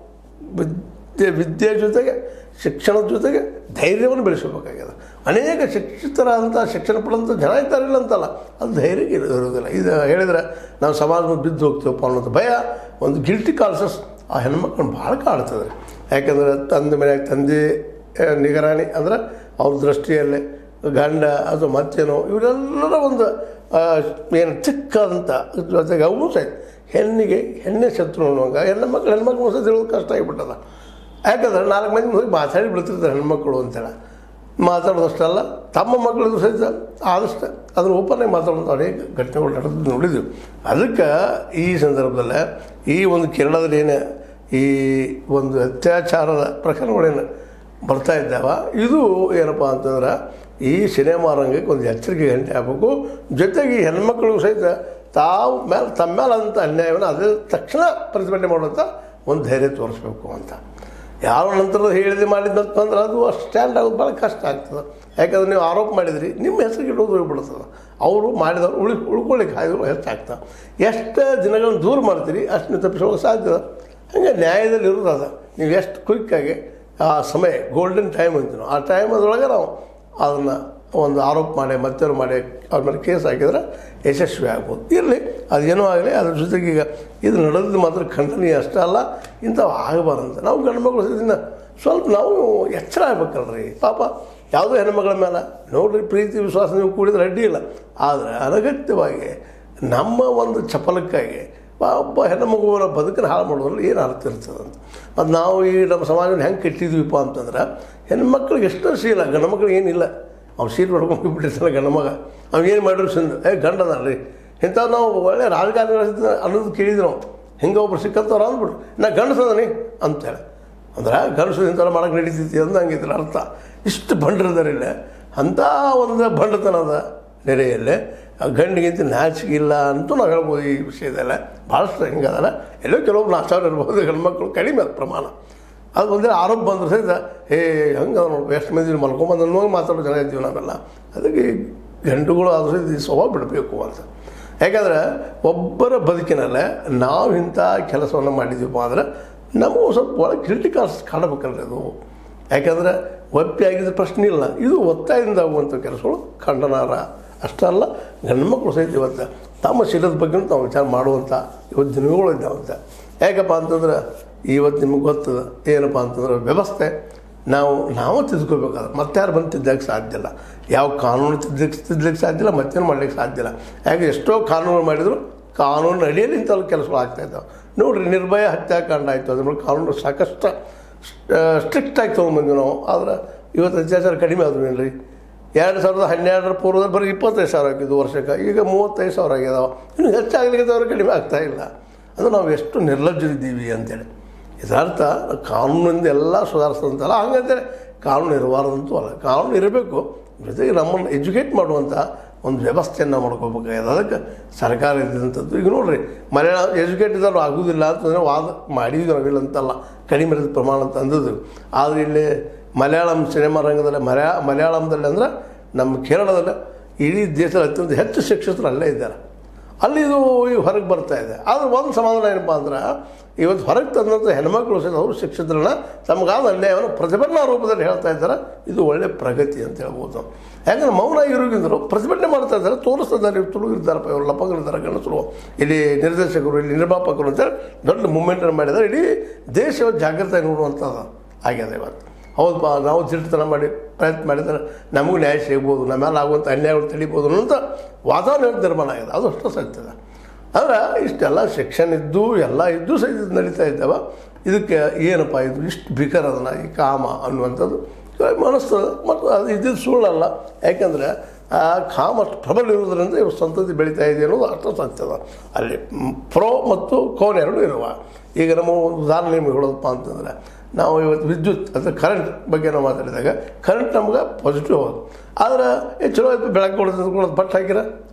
ವಿದ್ಯೆ ವಿದ್ಯೆ ಜೊತೆಗೆ ಶಿಕ್ಷಣದ ಜೊತೆಗೆ ಧೈರ್ಯವನ್ನು ಬೆಳೆಸಬೇಕಾಗ್ಯದ. ಅನೇಕ ಶಿಕ್ಷಿತರಾದಂಥ ಶಿಕ್ಷಣ ಪಡೆದಂಥ ಜನ ಇರ್ತಾರಿಲ್ಲ ಅಂತಲ್ಲ, ಅದು ಧೈರ್ಯ ಇರೋದಿಲ್ಲ. ಇದು ಹೇಳಿದರೆ ನಾವು ಸಮಾಜದಲ್ಲಿ ಬಿದ್ದು ಹೋಗ್ತೀವಪ್ಪ ಅನ್ನೋದು ಭಯ, ಒಂದು ಗಿಲ್ಟಿ ಕಾನ್ಸಸ್ ಆ ಹೆಣ್ಮಕ್ಳನ್ನ ಭಾಳ ಕಾಡ್ತದೆ. ಯಾಕಂದರೆ ತಂದೆ ಮನೆಯಾಗ ತಂದೆ ನಿಗರಾಣಿ ಅಂದರೆ ಅವ್ರ ದೃಷ್ಟಿಯಲ್ಲೇ ಗಂಡ ಅಥವಾ ಮತ್ತೇನೋ ಇವರೆಲ್ಲರ ಒಂದು ಏನು ಚಿಕ್ಕಾದಂಥ ಜೊತೆಗೆ ಅವು ಸಹಿತ ಹೆಣ್ಣಿಗೆ ಹೆಣ್ಣೆ ಶತ್ರು ಅನ್ನುವಾಗ ಹೆಣ್ಣು ಮಕ್ಕಳು ಹೆಣ್ಮಕ್ಳು ಮೋಸ ತಿಳೋದು ಕಷ್ಟ ಆಗಿಬಿಟ್ಟದ. ಯಾಕಂದ್ರೆ ನಾಲ್ಕು ಮಂದಿ ಹೋಗಿ ಮಾತಾಡಿ ಬಿಡ್ತಿರ್ತಾರೆ ಹೆಣ್ಮಕ್ಳು ಅಂತೇಳಿ. ಮಾತಾಡೋದಷ್ಟಲ್ಲ, ತಮ್ಮ ಮಕ್ಕಳದು ಸಹಿತ ಆದಷ್ಟು ಅದ್ರ ಓಪನ್ನಾಗಿ ಮಾತಾಡೋದು ಅನೇಕ ಘಟನೆಗಳು ನಡೆದು ನೋಡಿದ್ವಿ. ಅದಕ್ಕೆ ಈ ಸಂದರ್ಭದಲ್ಲೇ ಈ ಒಂದು ಕೇರಳದಲ್ಲಿ ಏನು ಈ ಒಂದು ಅತ್ಯಾಚಾರದ ಪ್ರಕರಣಗಳೇನು ಬರ್ತಾ ಇದ್ದಾವ, ಇದು ಏನಪ್ಪ ಅಂತಂದ್ರೆ ಈ ಸಿನಿಮಾ ರಂಗಕ್ಕೆ ಒಂದು ಎಚ್ಚರಿಕೆ ಗಂಟೆ ಆಗಬೇಕು. ಜೊತೆಗೆ ಈ ಹೆಣ್ಮಕ್ಳಿಗೂ ಸಹಿತ ತಾವು ಮೇಲೆ ತಮ್ಮ ಮೇಲಂಥ ಅನ್ಯಾಯವನ್ನು ಅದೇ ತಕ್ಷಣ ಪ್ರತಿಭಟನೆ ಮಾಡುವಂಥ ಒಂದು ಧೈರ್ಯ ತೋರಿಸ್ಬೇಕು ಅಂತ. ಯಾರೋ ನಂತರ ಹೇಳಿದೆ ಮಾಡಿದ್ದಂತ ಅಂದ್ರೆ ಅದು ಅಷ್ಟು ಸ್ಟ್ಯಾಂಡ್ ಆಗೋದು ಭಾಳ ಕಷ್ಟ ಆಗ್ತದೆ. ಯಾಕಂದ್ರೆ ನೀವು ಆರೋಪ ಮಾಡಿದ್ರಿ, ನಿಮ್ಮ ಹೆಸರಿಗೆ ಇಡೋದು ಹೋಗ್ಬಿಡ್ತದೆ. ಅವರು ಮಾಡಿದವರು ಉಳಿ ಉಳ್ಕೊಳ್ಳಿಕ್ಕೆ ಹಾಯ್ದು ಹೆಚ್ಚಾಗ್ತದೆ. ಎಷ್ಟು ದಿನಗಳನ್ನು ದೂರ ಮಾಡ್ತೀರಿ ಅಷ್ಟು ನೀವು ತಪ್ಪಿಸೋಕೆ ಸಾಧ್ಯ. ಹಾಗೆ ನ್ಯಾಯದಲ್ಲಿ ಇರೋದು ಅದ. ನೀವು ಎಷ್ಟು ಕ್ವಿಕ್ಕಾಗಿ ಆ ಸಮಯ ಗೋಲ್ಡನ್ ಟೈಮ್ ಅಂತೀವಿ ನಾವು, ಆ ಟೈಮ್ ಅದರೊಳಗೆ ನಾವು ಅದನ್ನು ಒಂದು ಆರೋಪ ಮಾಡಿ ಮತ್ತೇನು ಮಾಡಿ ಅವ್ರ ಮೇಲೆ ಕೇಸ್ ಹಾಕಿದ್ರೆ ಯಶಸ್ವಿ ಆಗ್ಬೋದು. ಇರಲಿ, ಅದೇನೋ ಆಗಲಿ. ಅದ್ರ ಜೊತೆಗೆ ಈಗ ಇದು ನಡೆದು ಮಾತ್ರ ಖಂಡನೀಯ ಅಷ್ಟೇ ಅಲ್ಲ, ಇಂಥವು ಆಗಬಾರ್ದಂತ ನಾವು ಗಂಡು ಮಕ್ಕಳು ಸಹಿತ ಸ್ವಲ್ಪ ನಾವು ಎಚ್ಚರ ಆಗ್ಬೇಕಲ್ರಿ. ಪಾಪ ಯಾವುದೋ ಹೆಣ್ಮಗಳ ಮೇಲೆ ನೋಡ್ರಿ, ಪ್ರೀತಿ ವಿಶ್ವಾಸ ನೀವು ಕೂಡಿದ್ರೆ ಅಡ್ಡಿ ಇಲ್ಲ. ಆದರೆ ಅನಗತ್ಯವಾಗಿ ನಮ್ಮ ಒಂದು ಚಪಲಕ್ಕಾಗಿ ಒಬ್ಬ ಹೆಣ್ಣುಮಗುವರ ಬದುಕನ್ನು ಹಾಳು ಮಾಡೋದ್ರಲ್ಲಿ ಏನು ಅರ್ಥ ಇರ್ತದೆ ಅಂತ. ಅದು ನಾವು ಈ ನಮ್ಮ ಸಮಾಜದಲ್ಲಿ ಹೆಂಗೆ ಕೆಟ್ಟಿದ್ವಿಪ್ಪ ಅಂತಂದ್ರೆ, ಹೆಣ್ಮಕ್ಳಿಗೆ ಎಷ್ಟೋ ಶೀಲ, ಗಂಡು ಮಕ್ಳಿಗೆ ಏನಿಲ್ಲ. ಅವ್ನು ಸೀಟ್ ಹೊಡ್ಕೊಂಡು ಹೋಗಿಬಿಟ್ಟಿರ್ತಾನೆ ಗಂಡು ಮಗ, ಅವ್ನು ಏನು ಮಾಡಿದ್ರು ಸಿಂದ ಏ ಗಂಡದಲ್ರಿ ಇಂಥವು. ನಾವು ಒಳ್ಳೆ ರಾಜಕಾರಣಿಗಳ ಅನ್ನೋದು ಕೇಳಿದ್ರು ನಾವು, ಹಿಂಗೆ ಒಬ್ರು ಸಿಕ್ಕಂಥವ್ರು ಅಂದ್ಬಿಟ್ರು ನಾ ಗಂಡಸದನಿ ಅಂತೇಳಿ. ಅಂದ್ರೆ ಗಂಡಸು ಇಂಥವ್ರು ಮಾಡೋಕ್ಕೆ ನಡೀತೈತಿ ಅಂದು ಹಂಗಿದ್ರೆ ಅರ್ಥ. ಇಷ್ಟು ಬಂಡ್ರದಾರಿಲ್ಲ, ಅಂಥ ಒಂದು ಬಂಡತನದ ನೆರೆಯಲ್ಲೇ ಗಂಡಿಗಿಂತ ನಾಚಿಕೆ ಇಲ್ಲ ಅಂತೂ ನಾವು ಹೇಳ್ಬೋದು. ಈ ವಿಷಯದಲ್ಲ ಭಾಳಷ್ಟು ಹಿಂಗದಲ್ಲ, ಎಲ್ಲೋ ಕೆಲವೊಬ್ರು ನಾಚಾರ ಇರ್ಬೋದು, ಹೆಣ್ಮಕ್ಳು ಕಡಿಮೆ ಅದು ಪ್ರಮಾಣ. ಅದು ಒಂದೇ ಆರೋಪ ಬಂದ್ರೆ ಸಹಿತ ಏ ಹಂಗೆ ನೋಡಿ ಎಷ್ಟು ಮಂದಿ ಮಲ್ಕೊಂಬಂದು ನೋಡಿ ಮಾತಾಡೋ ಜನ ಇದ್ದೀವಿ ನಾವೆಲ್ಲ. ಅದಕ್ಕೆ ಗಂಡುಗಳು ಆದರೂ ಸಹಿತ ಸ್ವಭಾವ ಬಿಡಬೇಕು ಅಂತ. ಯಾಕಂದರೆ ಒಬ್ಬರ ಬದುಕಿನಲ್ಲೇ ನಾವು ಇಂಥ ಕೆಲಸವನ್ನು ಮಾಡಿದ್ದೀವಪ್ಪ ಅಂದರೆ ನಮಗೂ ಸ್ವಲ್ಪ ಒಳಗೆ ಕ್ರಿಟಿಕಲ್ಸ್ ಕಾಣಬೇಕಲ್ರಿ ಅದು. ಯಾಕಂದರೆ ಒಪ್ಪಿ ಆಗಿದ್ದ ಪ್ರಶ್ನೆ ಇಲ್ಲ, ಇದು ಒತ್ತಾಯದಿಂದ ಆಗುವಂಥ ಕೆಲಸಗಳು ಖಂಡನಾರ. ಅಷ್ಟಲ್ಲ, ಗಂಡು ಮಕ್ಕಳು ಸಹಿತ ಇವತ್ತು ತಮ್ಮ ಶೀಲದ ಬಗ್ಗೆ ತಾವು ವಿಚಾರ ಮಾಡುವಂಥ ಇವತ್ತು ದಿನಗಳು ಇದ್ದಾವಂತ. ಯಾಕಪ್ಪ ಅಂತಂದ್ರೆ ಇವತ್ತು ನಿಮಗೆ ಗೊತ್ತದ ಏನಪ್ಪ ಅಂತಂದ್ರೆ ವ್ಯವಸ್ಥೆ ನಾವು ನಾವು ತಿದ್ಕೋಬೇಕಾದ್ರೆ ಮತ್ತಾರು ಬಂದು ತಿದ್ದಕ್ಕೆ ಸಾಧ್ಯ ಇಲ್ಲ. ಯಾವ ಕಾನೂನು ತಿದ್ದಕ್ಕೆ ತಿದ್ದಲಿಕ್ಕೆ ಸಾಧ್ಯ ಇಲ್ಲ, ಮತ್ತೇನು ಮಾಡ್ಲಿಕ್ಕೆ ಸಾಧ್ಯ ಇಲ್ಲ. ಯಾಕೆ ಎಷ್ಟೋ ಕಾನೂನು ಮಾಡಿದ್ರು ಕಾನೂನು ಅಡಿಯಲ್ಲಿ ಇಂಥವು ಕೆಲಸಗಳು ಆಗ್ತಾಯಿದ್ದಾವೆ. ನೋಡಿರಿ, ನಿರ್ಭಯ ಹತ್ಯಾಕಾಂಡ ಆಯಿತು, ಅದ್ರ ಮೇಲೆ ಕಾನೂನು ಸಾಕಷ್ಟು ಸ್ಟ್ರಿಕ್ಟಾಗಿ ತೊಗೊಂಡ್ಬಂದ್ವಿ ನಾವು. ಆದರೆ ಇವತ್ತು ಅತ್ಯಾಚಾರ ಕಡಿಮೆ ಆದ್ರೂ ಏನ್ರಿ, ಎರಡು ಸಾವಿರದ ಹನ್ನೆರಡರ ಪೂರ್ವದಲ್ಲಿ ಬರೀ ಇಪ್ಪತ್ತೈದು ಸಾವಿರ ಆಗಿದ್ದು ವರ್ಷಕ್ಕೆ, ಈಗ ಮೂವತ್ತೈದು ಸಾವಿರ ಆಗಿದಾವೆ. ಇನ್ನು ಹೆಚ್ಚಾಗಲಿಕ್ಕೆ ಕಡಿಮೆ ಆಗ್ತಾಯಿಲ್ಲ. ಅದು ನಾವು ಎಷ್ಟು ನಿರ್ಲಜ್ಜರಿದ್ದೀವಿ ಅಂತೇಳಿ. ಇದರ್ಥ ಕಾನೂನಿಂದ ಎಲ್ಲ ಸುಧಾರಿಸೋದಂತಲ್ಲ, ಹಂಗಂತೇಳಿ ಕಾನೂನು ಇರಬಾರ್ದಂತೂ ಅಲ್ಲ. ಕಾನೂನು ಇರಬೇಕು, ಜೊತೆಗೆ ನಮ್ಮನ್ನು ಎಜುಕೇಟ್ ಮಾಡುವಂಥ ಒಂದು ವ್ಯವಸ್ಥೆಯನ್ನು ಮಾಡ್ಕೋಬೇಕಾಗಿದೆ. ಅದಕ್ಕೆ ಸರ್ಕಾರ ಇದ್ದಂಥದ್ದು. ಈಗ ನೋಡಿರಿ, ಮಲಯಾಳ ಎಜುಕೇಟ್ ಇದ್ದಾರು ಆಗೋದಿಲ್ಲ ಅಂತಂದರೆ ವಾದ ಮಾಡಿದ್ವಿ ನಾವಿಲ್ಲ ಅಂತಲ್ಲ, ಕಡಿಮೆ ಇರೋದು ಪ್ರಮಾಣ ಅಂತ ಅಂದಿದ್ರು. ಆದರೆ ಇಲ್ಲಿ ಮಲಯಾಳಂ ಸಿನಿಮಾ ರಂಗದಲ್ಲಿ ಮಲಯಾ ಮಲಯಾಳಂದಲ್ಲಿ ಅಂದರೆ ನಮ್ಮ ಕೇರಳದಲ್ಲಿ ಇಡೀ ದೇಶದ ಅತ್ಯಂತ ಹೆಚ್ಚು ಶಿಕ್ಷಕರು ಅಲ್ಲೇ ಇದ್ದಾರೆ. ಅಲ್ಲಿ ಇದು ಈಗ ಹೊರಗೆ ಬರ್ತಾ ಇದೆ. ಆದರೆ ಒಂದು ಸಮಾಧಾನ ಏನಪ್ಪ ಅಂದ್ರೆ, ಇವತ್ತು ಹೊರಗೆ ತಂದಂಥ ಹೆಣ್ಮಕ್ಳು ಸಹಿತ ಅವರು ಶಿಕ್ಷಕರನ್ನ ತಮಗಾದ ಅನ್ಯಾಯವನ್ನು ಪ್ರತಿಭಟನಾ ರೂಪದಲ್ಲಿ ಹೇಳ್ತಾ ಇದ್ದಾರೆ. ಇದು ಒಳ್ಳೆಯ ಪ್ರಗತಿ ಅಂತ ಹೇಳ್ಬೋದು. ಯಾಕಂದ್ರೆ ಮೌನ ಇರೋಗಿದ್ರು ಪ್ರತಿಭಟನೆ ಮಾಡ್ತಾ ಇದ್ದಾರೆ, ತೋರಿಸ್ತಾ ಇದ್ದಾರೆ. ಇವ್ರು ತುಳುಗಿರ್ತಾರಪ್ಪ, ಇವರು ಲಪ್ಪಗಳಿರ್ತಾರೆ, ಗಂಡಸರು, ಇಲ್ಲಿ ನಿರ್ದೇಶಕರು, ಇಲ್ಲಿ ನಿರ್ಮಾಪಕರು ಅಂತೇಳಿ ದೊಡ್ಡ ಮೂಮೆಂಟನ್ನು ಮಾಡಿದ್ದಾರೆ. ಇಡೀ ದೇಶ ಜಾಗೃತಿ ನೋಡುವಂಥದ್ದು ಆಗ್ಯದ ಇವತ್ತು. ಹೌದಪ್ಪ, ನಾವು ದಿಟ್ಟತನ ಮಾಡಿ ಪ್ರಯತ್ನ ಮಾಡಿದರೆ ನಮಗೂ ನ್ಯಾಯ ಸಿಗ್ಬೋದು, ನಮ್ಮ ಮೇಲೆ ಆಗುವಂಥ ಅನ್ಯಾಯಗಳು ತಿಳಿಬೋದು ಅನ್ನೋಂಥ ವಾತಾವರಣ ನಿರ್ಮಾಣ ಆಗಿದೆ. ಅದು ಅಷ್ಟು ಸತ್ಯದ. ಆದರೆ ಇಷ್ಟೆಲ್ಲ ಶಿಕ್ಷಣ ಇದ್ದು ಎಲ್ಲ ಇದ್ದು ಸಹಿತ ನಡೀತಾ ಇದ್ದಾವೆ. ಇದಕ್ಕೆ ಏನಪ್ಪ ಇದು ಇಷ್ಟು ಬಿಕರ್ ಅದನ್ನು ಈ ಕಾಮ ಅನ್ನುವಂಥದ್ದು ಮನಸ್ಸು. ಮತ್ತು ಅದು ಇದ್ದಿದ್ದು ಸುಳ್ಳಲ್ಲ. ಯಾಕೆಂದರೆ ಆ ಕಾಮ ಅಷ್ಟು ಪ್ರಬಲ ಇರೋದ್ರಿಂದ ಇವರು ಸಂತತಿ ಬೆಳೀತಾ ಇದೆ ಅನ್ನೋದು ಅಷ್ಟು ಸತ್ಯದ. ಅಲ್ಲಿ ಪ್ರೋ ಮತ್ತು ಕೋನ್ ಎರಡು ಇರುವ. ಈಗ ನಮ್ಮ ಒಂದು ಉದಾಹರಣೆ ನಿಮಗೆ ಹೇಳೋದಪ್ಪ ಅಂತಂದರೆ, ನಾವು ಇವತ್ತು ವಿದ್ಯುತ್ ಅಥವಾ ಕರೆಂಟ್ ಬಗ್ಗೆ ನಾವು ಮಾತಾಡಿದಾಗ ಕರೆಂಟ್ ನಮ್ಗೆ ಪಾಸಿಟಿವ್ ಹೌದು. ಆದರೆ ಚಲೋ ಆಯ್ತು ಬೆಳಗ್ಗೆ ಕೊಡೋದು ಕೊಡೋದು ಬಟ್ ಹಾಕಿರ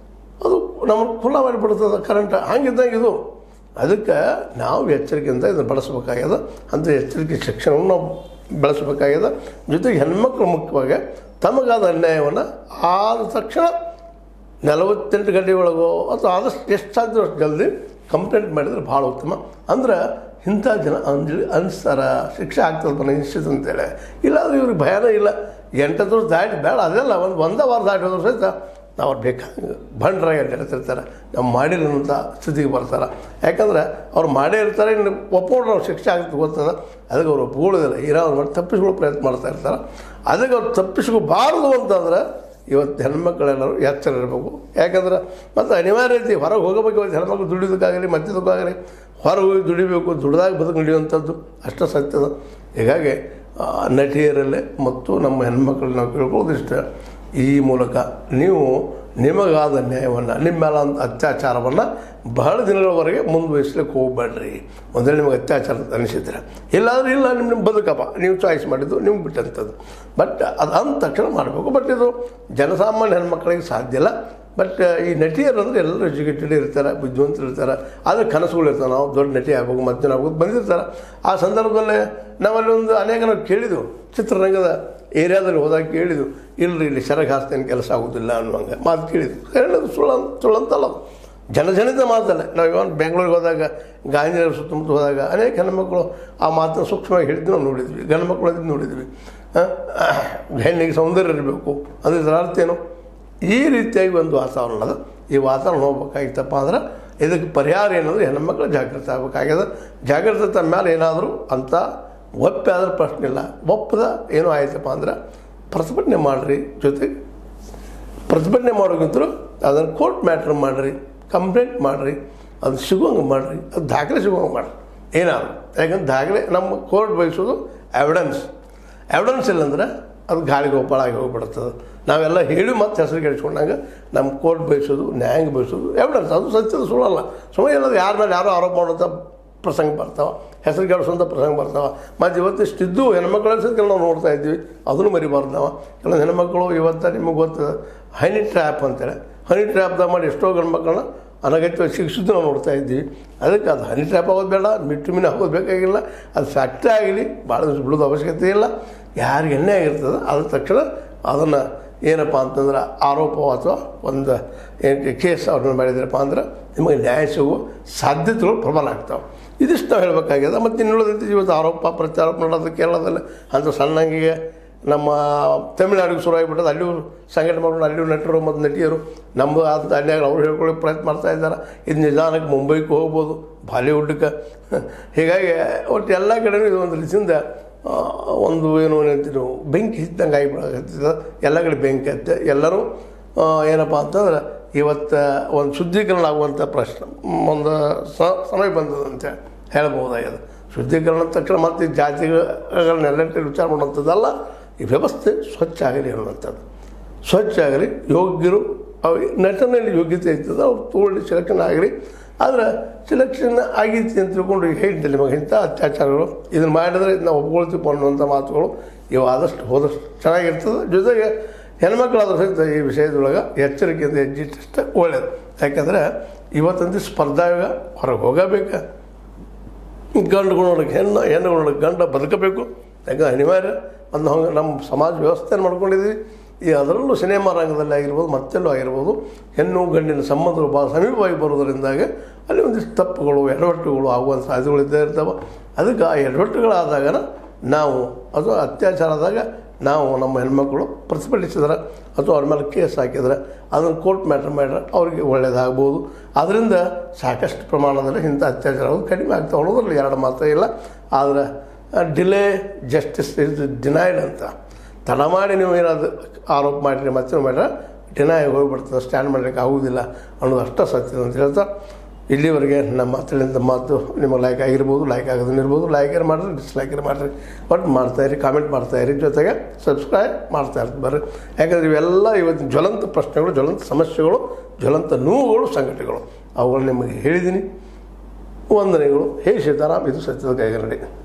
ಅದು ನಮಗೆ ಖುಲ್ಲ ಮಾಡಿಬಿಡ್ತದೆ ಕರೆಂಟ್. ಹಂಗಿದ್ದಂಗೆ ಇದು ಅದಕ್ಕೆ ನಾವು ಎಚ್ಚರಿಕೆಯಿಂದ ಇದನ್ನು ಬಳಸಬೇಕಾಗ್ಯದ. ಅಂಥ ಎಚ್ಚರಿಕೆ ಶಿಕ್ಷಣವನ್ನು ನಾವು ಬೆಳೆಸಬೇಕಾಗ್ಯದ. ಜೊತೆಗೆ ಹೆಣ್ಮಕ್ಳು ಮುಖ್ಯವಾಗಿ ತಮಗಾದ ಅನ್ಯಾಯವನ್ನು ಆದ ತಕ್ಷಣ ನಲವತ್ತೆಂಟು ಗಂಟೆ ಒಳಗೋ ಅಥವಾ ಆದಷ್ಟು ಎಷ್ಟು ಸಾಧ್ಯ ಅಷ್ಟು ಜಲ್ದಿ ಕಂಪ್ಲೇಂಟ್ ಮಾಡಿದರೆ ಭಾಳ ಉತ್ತಮ. ಅಂದ್ರೆ ಇಂಥ ಜನ ಅಂಜಲಿ ಅನಿಸ್ತಾರೆ ಶಿಕ್ಷೆ ಆಗ್ತದೆ ನಿಶ್ಚಿತ ಅಂತೇಳಿ. ಇಲ್ಲಾಂದ್ರೆ ಇವ್ರಿಗೆ ಭಯನೇ ಇಲ್ಲ. ಎಂಟತ್ತು ವರ್ಷ ದಾಟಿ ಬೇಡ ಅದೆಲ್ಲ ಒಂದು ಒಂದೇ ವಾರ ದಾಟಿ ಹೋದ್ರೆ ಸಹಿತ ನಾವು ಅವ್ರು ಬೇಕಾಗಿ ಬಂಡ್ರಾಗಿ ಅಡ್ಡಾಡ್ತಿರ್ತಾರೆ. ನಾವು ಮಾಡಿಲ್ಲ ಅನ್ನೋಂಥ ಸ್ಥಿತಿಗೆ ಬರ್ತಾರೆ. ಯಾಕಂದ್ರೆ ಅವ್ರು ಮಾಡೇ ಇರ್ತಾರೆ. ಇನ್ನು ಒಪ್ಪಿಕೊಂಡ್ರೆ ಅವ್ರು ಶಿಕ್ಷೆ ಆಗುತ್ತೆ ಗೊತ್ತದ. ಅದಕ್ಕೆ ಅವ್ರು ಒಪ್ಕೊಳ್ಳೋದಿಲ್ಲ. ಇರೋರು ಮಾಡಿ ತಪ್ಪಿಸ್ಕೊಳ್ಳೋ ಪ್ರಯತ್ನ ಮಾಡ್ತಾ ಇರ್ತಾರೆ. ಅದಕ್ಕೆ ಅವ್ರು ತಪ್ಪಿಸ್ಕೋಬಾರ್ದು ಅಂತಂದ್ರೆ ಇವತ್ತು ಹೆಣ್ಮಕ್ಳೆಲ್ಲರೂ ಎಚ್ಚರ ಇರಬೇಕು. ಯಾಕಂದ್ರೆ ಮತ್ತು ಅನಿವಾರ್ಯ ಐತಿ ಹೊರಗೆ ಹೋಗಬೇಕು. ಇವತ್ತು ಹೆಣ್ಮಕ್ಳು ದುಡಿಯೋದಕ್ಕಾಗಲಿ ಮತ್ತಿದಕ್ಕಾಗಲಿ ಹೊರಗೆ ಹೋಗಿ ದುಡಿಬೇಕು, ದುಡ್ದಾಗ ಬದುಕು ನಡೆಯುವಂಥದ್ದು ಅಷ್ಟು ಸತ್ಯದ. ಹೀಗಾಗಿ ನಟಿಯರಲ್ಲೇ ಮತ್ತು ನಮ್ಮ ಹೆಣ್ಮಕ್ಳನ್ನ ನಾವು ಕೇಳ್ಕೊಳ್ಳೋದಿಷ್ಟ, ಈ ಮೂಲಕ ನೀವು ನಿಮಗಾದ ನ್ಯಾಯವನ್ನು ನಿಮ್ಮ ಮೇಲೆ ಅತ್ಯಾಚಾರವನ್ನು ಬಹಳ ದಿನಗಳವರೆಗೆ ಮುಂದುವರಿಸ್ಲಿಕ್ಕೆ ಹೋಗಬೇಡ್ರಿ. ಮೊದಲೇ ನಿಮಗೆ ಅತ್ಯಾಚಾರ ಅನಿಸಿದ್ರೆ, ಇಲ್ಲಾಂದ್ರೆ ಇಲ್ಲ ನಿಮ್ಮ ನಿಮ್ಮ ಬದುಕಪ್ಪ ನೀವು ಚಾಯ್ಸ್ ಮಾಡಿದ್ದು ನಿಮ್ಗೆ ಬಿಟ್ಟಂಥದ್ದು. ಬಟ್ ಅದು ಅಂದ ತಕ್ಷಣ ಮಾಡಬೇಕು. ಬಟ್ ಇದು ಜನಸಾಮಾನ್ಯ ಹೆಣ್ಮಕ್ಳಿಗೆ ಸಾಧ್ಯ ಇಲ್ಲ. ಬಟ್ ಈ ನಟಿಯರು ಅಂದರೆ ಎಲ್ಲರೂ ಎಜುಕೇಟೆಡ್ ಇರ್ತಾರೆ, ಬುದ್ಧಿವಂತರು ಇರ್ತಾರೆ. ಆದರೆ ಕನಸುಗಳು ಇರ್ತಾರೆ, ನಾವು ದೊಡ್ಡ ನಟಿ ಆಗ್ಬೇಕು ಮಧ್ಯಾಹ್ನ ಆಗ್ಬೋದು ಬಂದಿರ್ತಾರೆ. ಆ ಸಂದರ್ಭದಲ್ಲೇ ನಾವಲ್ಲಿ ಒಂದು ಅನೇಕ ನಾವು ಕೇಳಿದೆವು, ಚಿತ್ರರಂಗದ ಏರಿಯಾದಲ್ಲಿ ಹೋದಾಗ ಕೇಳಿದ್ವು, ಇಲ್ಲರಿ ಇಲ್ಲಿ ಸೆರಗ ಹಾಸ್ತೇನೆ ಕೆಲಸ ಆಗೋದಿಲ್ಲ ಅನ್ನುವಂಗೆ ಮಾತು ಕೇಳಿದ್ವಿ. ಹೇಳೋದು ಸುಳ್ಳು ಸುಳ್ಳಂತಲ್ಲ, ಜನಜನಿತ ಮಾತಲ್ಲ. ನಾವು ಇವನ್ ಬೆಂಗಳೂರಿಗೆ ಹೋದಾಗ ಗಾಂಧಿನಗರ ಸುತ್ತಮುತ್ತ ಹೋದಾಗ ಅನೇಕ ಹೆಣ್ಮಕ್ಳು ಆ ಮಾತನ್ನು ಸೂಕ್ಷ್ಮವಾಗಿ ಹೇಳಿದ್ದು ನಾವು ನೋಡಿದ್ವಿ. ಗಂಡು ಮಕ್ಕಳು ಅದನ್ನು ನೋಡಿದ್ವಿ. ಹೆಣ್ಣಿಗೆ ಸೌಂದರ್ಯ ಇರಬೇಕು ಅದು ಇದರ ಅರ್ಥ ಏನು? ಈ ರೀತಿಯಾಗಿ ಒಂದು ವಾತಾವರಣ ಅದು. ಈ ವಾತಾವರಣ ಹೋಗ್ಬೇಕಾಗಿತ್ತಪ್ಪ ಅಂದ್ರೆ ಇದಕ್ಕೆ ಪರಿಹಾರ ಏನಂದ್ರೆ ಹೆಣ್ಮಕ್ಳು ಜಾಗೃತಿ ಆಗಬೇಕಾಗ್ಯದ. ಜಾಗೃತಿ ಮೇಲೆ ಏನಾದರೂ ಅಂತ ಒಪ್ಪೆ ಆದ್ರೆ ಪ್ರಶ್ನೆ ಇಲ್ಲ. ಒಪ್ಪದ ಏನೋ ಆಯ್ತಪ್ಪ ಅಂದ್ರೆ ಪ್ರತಿಭಟನೆ ಮಾಡಿರಿ. ಜೊತೆಗೆ ಪ್ರತಿಭಟನೆ ಮಾಡೋಕ್ಕಿಂತಲೂ ಅದನ್ನು ಕೋರ್ಟ್ ಮ್ಯಾಟ್ರ್ ಮಾಡಿರಿ, ಕಂಪ್ಲೇಂಟ್ ಮಾಡಿರಿ, ಅದು ಸಿಗುವಂಗೆ ಮಾಡಿರಿ, ಅದು ದಾಖಲೆ ಸಿಗುವಂಗೆ ಮಾಡಿರಿ ಏನಾದ್ರು. ಯಾಕಂದ್ರೆ ದಾಖಲೆ ನಮ್ಮ ಕೋರ್ಟ್ ಬಯಸೋದು ಎವಿಡೆನ್ಸ್. ಎವಿಡೆನ್ಸ್ ಇಲ್ಲಂದ್ರೆ ಅದು ಗಾಳಿಗೆ ಒಬ್ಬಳಾಗಿ ಹೋಗ್ಬಿಡ್ತದೆ. ನಾವೆಲ್ಲ ಹೇಳಿ ಮತ್ತೆ ಹೆಸರು ಕೆಡಿಸ್ಕೊಂಡಾಗ ನಮ್ಮ ಕೋರ್ಟ್ ಬಯಸೋದು ನ್ಯಾಯಾಂಗ ಬಯಸೋದು ಎವಿಡೆನ್ಸ್, ಅದು ಸತ್ಯದ ಸುಳ್ಳಲ್ಲ. ಸುಮ್ಮನೆ ಏನಾದ್ರು ಯಾರ ಮೇಲೆ ಯಾರೋ ಆರೋಪ ಮಾಡೋಂಥ ಪ್ರಸಂಗ ಬರ್ತಾವೆ, ಹೆಸರು ಕೆಡಿಸೋಂಥ ಪ್ರಸಂಗ ಬರ್ತಾವೆ. ಮತ್ತು ಇವತ್ತಿಷ್ಟಿದ್ದು ಹೆಣ್ಮಕ್ಳು ಅನ್ಸೋದಕ್ಕೆ ನಾವು ನೋಡ್ತಾ ಇದ್ವಿ, ಅದನ್ನು ಮರಿಬಾರ್ದು ನಾವು. ಕೆಲವೊಂದು ಹೆಣ್ಮಕ್ಳು ಇವತ್ತು ನಿಮಗೆ ಗೊತ್ತದ ಹನಿ ಟ್ರ್ಯಾಪ್ ಅಂತೇಳಿ, ಹನಿ ಟ್ರ್ಯಾಪ್ದಾಗ ಮಾಡಿ ಎಷ್ಟೋ ಗಂಡ್ಮಕ್ಳನ್ನ ಅನಗತ್ಯವಾಗಿ ಶಿಕ್ಷಿದ್ದು ನಾವು ನೋಡ್ತಾ ಇದ್ವಿ. ಅದಕ್ಕೆ ಅದು ಹನಿ ಟ್ರ್ಯಾಪ್ ಆಗೋದು ಬೇಡ, ಮಿಟ್ಟು ಮೀನು ಆಗೋದು ಬೇಕಾಗಿಲ್ಲ. ಅದು ಫ್ಯಾಕ್ಟ್ರಿ ಆಗಲಿ ಭಾಳ ದಿವಸ ಬಿಡೋದು ಅವಶ್ಯಕತೆ ಇಲ್ಲ. ಯಾರಿಗೆ ಎಣ್ಣೆ ಆಗಿರ್ತದೆ ಅದ್ರ ತಕ್ಷಣ ಅದನ್ನು ಏನಪ್ಪ ಅಂತಂದ್ರೆ ಆರೋಪ ಅಥವಾ ಒಂದು ಏನು ಕೇಸ್ ಅವ್ರನ್ನ ಮಾಡಿದ್ರಪ್ಪ ಅಂದ್ರೆ ನಿಮಗೆ ನ್ಯಾಯ ಸಿಗುವ ಸಾಧ್ಯತೆಗಳು ಪ್ರಬಲ ಆಗ್ತಾವೆ. ಇದಿಷ್ಟು ನಾವು ಹೇಳಬೇಕಾಗ್ಯದ. ಮತ್ತು ಇನ್ನುಳಿದಂತೆ ಇವತ್ತು ಆರೋಪ ಪ್ರತ್ಯಾರೋಪ ಮಾಡೋದು ಕೇರಳದಲ್ಲಿ ಅಂತ ಸಣ್ಣಂಗಿಗೆ ನಮ್ಮ ತಮಿಳುನಾಡಿಗೆ ಶುರುವಾಗಿಬಿಟ್ಟದು. ಅಲ್ಲಿಯೂ ಸಂಘಟನೆ ಮಾಡೋದು, ಅಲ್ಲಿಯೂ ನಟರು ಮತ್ತು ನಟಿಯರು ನಮ್ಮದು ಆದ ಅನ್ಯಾಯ ಅವ್ರು ಹೇಳ್ಕೊಳ್ಳೋಕೆ ಪ್ರಯತ್ನ ಮಾಡ್ತಾ ಇದ್ದಾರೆ. ಇದು ನಿಧಾನಕ್ಕೆ ಮುಂಬೈಗೆ ಹೋಗ್ಬೋದು, ಬಾಲಿವುಡ್ಗೆ. ಹೀಗಾಗಿ ಒಟ್ಟು ಎಲ್ಲ ಕಡೆಯೂ ಇದು ಒಂದು ರೀತಿಯಿಂದ ಒಂದು ಏನು ಏನಂತೀವಿ ಬೆಂಕಿ ಹತ್ತಿದಂಗೆ ಆಗಿಬಿಡಕತ್ತಿದ. ಎಲ್ಲ ಕಡೆ ಬೆಂಕಿ ಹತ್ತೆ ಎಲ್ಲರೂ ಏನಪ್ಪ ಅಂತಂದ್ರೆ ಇವತ್ತು ಒಂದು ಶುದ್ಧೀಕರಣ ಆಗುವಂಥ ಪ್ರಶ್ನೆ ಒಂದು ಸಮಯ ಬಂದದಂತೆ ಹೇಳ್ಬೋದಾಗ್ಯದ. ಶುದ್ಧೀಕರಣ ತಕ್ಷಣ ಮತ್ತು ಜಾತಿಗಳನ್ನೆಲ್ಲ ವಿಚಾರ ಮಾಡುವಂಥದ್ದಲ್ಲ. ಈ ವ್ಯವಸ್ಥೆ ಸ್ವಚ್ಛ ಆಗಲಿ ಅನ್ನುವಂಥದ್ದು. ಸ್ವಚ್ಛ ಆಗಲಿ, ಯೋಗ್ಯರು ಅವು ನಟನಲ್ಲಿ ಯೋಗ್ಯತೆ ಇರ್ತದೆ ಅವ್ರು ತೋಳಿ ಸೆಲೆಕ್ಷನ್ ಆಗಲಿ. ಆದರೆ ಸೆಲೆಕ್ಷನ್ ಆಗೈತಿ ಅಂತ ತಿಳ್ಕೊಂಡು ಈಗ ಹೇಳ್ತಿಲ್ಲ ನಿಮಗೆ ಇಂಥ ಅತ್ಯಾಚಾರಗಳು ಇದನ್ನು ಮಾಡಿದ್ರೆ ನಾವು ಒಪ್ಕೊಳ್ತೀವಿ ಅನ್ನುವಂಥ ಮಾತುಗಳು ಇವು ಆದಷ್ಟು ಹೋದಷ್ಟು ಚೆನ್ನಾಗಿರ್ತದೆ. ಜೊತೆಗೆ ಹೆಣ್ಮಕ್ಳಾದ್ರೂ ಸಹಿತ ಈ ವಿಷಯದೊಳಗೆ ಎಚ್ಚರಿಕೆಯಿಂದ ಹೆಜ್ಜಿಟ್ಟಷ್ಟೇ ಒಳ್ಳೆಯದು. ಯಾಕಂದರೆ ಇವತ್ತಂತೂ ಸ್ಪರ್ಧಾಯುಗ, ಹೊರಗೆ ಹೋಗಬೇಕು. ಗಂಡುಗಳು ನೋಡೋಕ್ಕೆ ಹೆಣ್ಣು, ಹೆಣ್ಣುಗಳು ನೋಡೋಕ್ಕೆ ಗಂಡ ಬದುಕಬೇಕು. ಯಾಕಂದ್ರೆ ಅನಿವಾರ್ಯ. ಒಂದು ಹಂಗೆ ನಮ್ಮ ಸಮಾಜ ವ್ಯವಸ್ಥೆಯನ್ನು ಮಾಡ್ಕೊಂಡಿದ್ದೀವಿ. ಈ ಅದರಲ್ಲೂ ಸಿನಿಮಾ ರಂಗದಲ್ಲಿ ಆಗಿರ್ಬೋದು, ಮತ್ತೆಲ್ಲೂ ಆಗಿರ್ಬೋದು, ಹೆಣ್ಣು ಗಂಡಿನ ಸಂಬಂಧಗಳು ಭಾಳ ಸಮೀಪವಾಗಿ ಬರೋದರಿಂದಾಗೆ ಅಲ್ಲಿ ಒಂದಿಷ್ಟು ತಪ್ಪುಗಳು ಎಡವಟ್ಟುಗಳು ಆಗುವಂಥ ಸಾಧ್ಯತೆಗಳು ಇದ್ದೇ ಇರ್ತವೆ. ಅದಕ್ಕೆ ಆ ಎಡವಟ್ಟುಗಳಾದಾಗ ನಾವು ಅದು ಅತ್ಯಾಚಾರ ಆದಾಗ ನಾವು ನಮ್ಮ ಹೆಣ್ಮಕ್ಳು ಪ್ರತಿಭಟಿಸಿದ್ರೆ ಅಥವಾ ಅವ್ರ ಮೇಲೆ ಕೇಸ್ ಹಾಕಿದ್ರೆ ಅದನ್ನು ಕೋರ್ಟ್ ಮ್ಯಾಟ್ರ್ ಮಾಡಿದ್ರೆ ಅವ್ರಿಗೆ ಒಳ್ಳೆಯದಾಗ್ಬೋದು. ಅದರಿಂದ ಸಾಕಷ್ಟು ಪ್ರಮಾಣದಲ್ಲಿ ಇಂಥ ಅತ್ಯಾಚಾರ ಆಗೋದು ಕಡಿಮೆ ಆಗ್ತಾ ಹೋಗೋದ್ರಲ್ಲಿ ಎರಡು ಮಾತ್ರ ಇಲ್ಲ. ಆದರೆ ಡಿಲೇ ಜಸ್ಟಿಸ್ ಇಸ್ ಡಿನೈಡ್ ಅಂತ ತಡ ಮಾಡಿ ನೀವು ಏನಾದರೂ ಆರೋಪ ಮಾಡಿರಿ ಮತ್ತೆ ಮಾಡಿದ್ರೆ ಡಿನೈ ಹೋಗಿಬಿಡ್ತದೆ, ಸ್ಟ್ಯಾಂಡ್ ಮಾಡಲಿಕ್ಕೆ ಆಗೋದಿಲ್ಲ ಅನ್ನೋದು ಅಷ್ಟೇ ಸತ್ಯದ ಅಂತ ಹೇಳ್ತಾ ಇಲ್ಲಿವರೆಗೆ ನಮ್ಮ ಮಾತುಗಳಿಂದ ಮಾತು ನಿಮಗೆ ಲೈಕ್ ಆಗಿರ್ಬೋದು, ಲೈಕ್ ಆಗೋದನ್ನ ಇರ್ಬೋದು. ಲೈಕರ್ ಮಾಡಿರಿ, ಡಿಸ್ಲೈಕರ್ ಮಾಡಿರಿ, ಬಟ್ ಮಾಡ್ತಾಯಿರಿ, ಕಾಮೆಂಟ್ ಮಾಡ್ತಾಯಿರಿ, ಜೊತೆಗೆ ಸಬ್ಸ್ಕ್ರೈಬ್ ಮಾಡ್ತಾ ಇರ್ತೀವಿ ಬರ್ರಿ. ಯಾಕಂದರೆ ಇವೆಲ್ಲ ಇವತ್ತಿನ ಜ್ವಲಂತ ಪ್ರಶ್ನೆಗಳು, ಜ್ವಲಂತ ಸಮಸ್ಯೆಗಳು, ಜ್ವಲಂತ ನೋವುಗಳು, ಸಂಘಟನೆಗಳು ಅವುಗಳು ನಿಮಗೆ ಹೇಳಿದ್ದೀನಿ. ವಂದನೆಗಳು. ಹೇ ಸೀತಾರಾಮ್, ಇದು ಸತ್ಯದ ಕೈಗನ್ನಡಿ.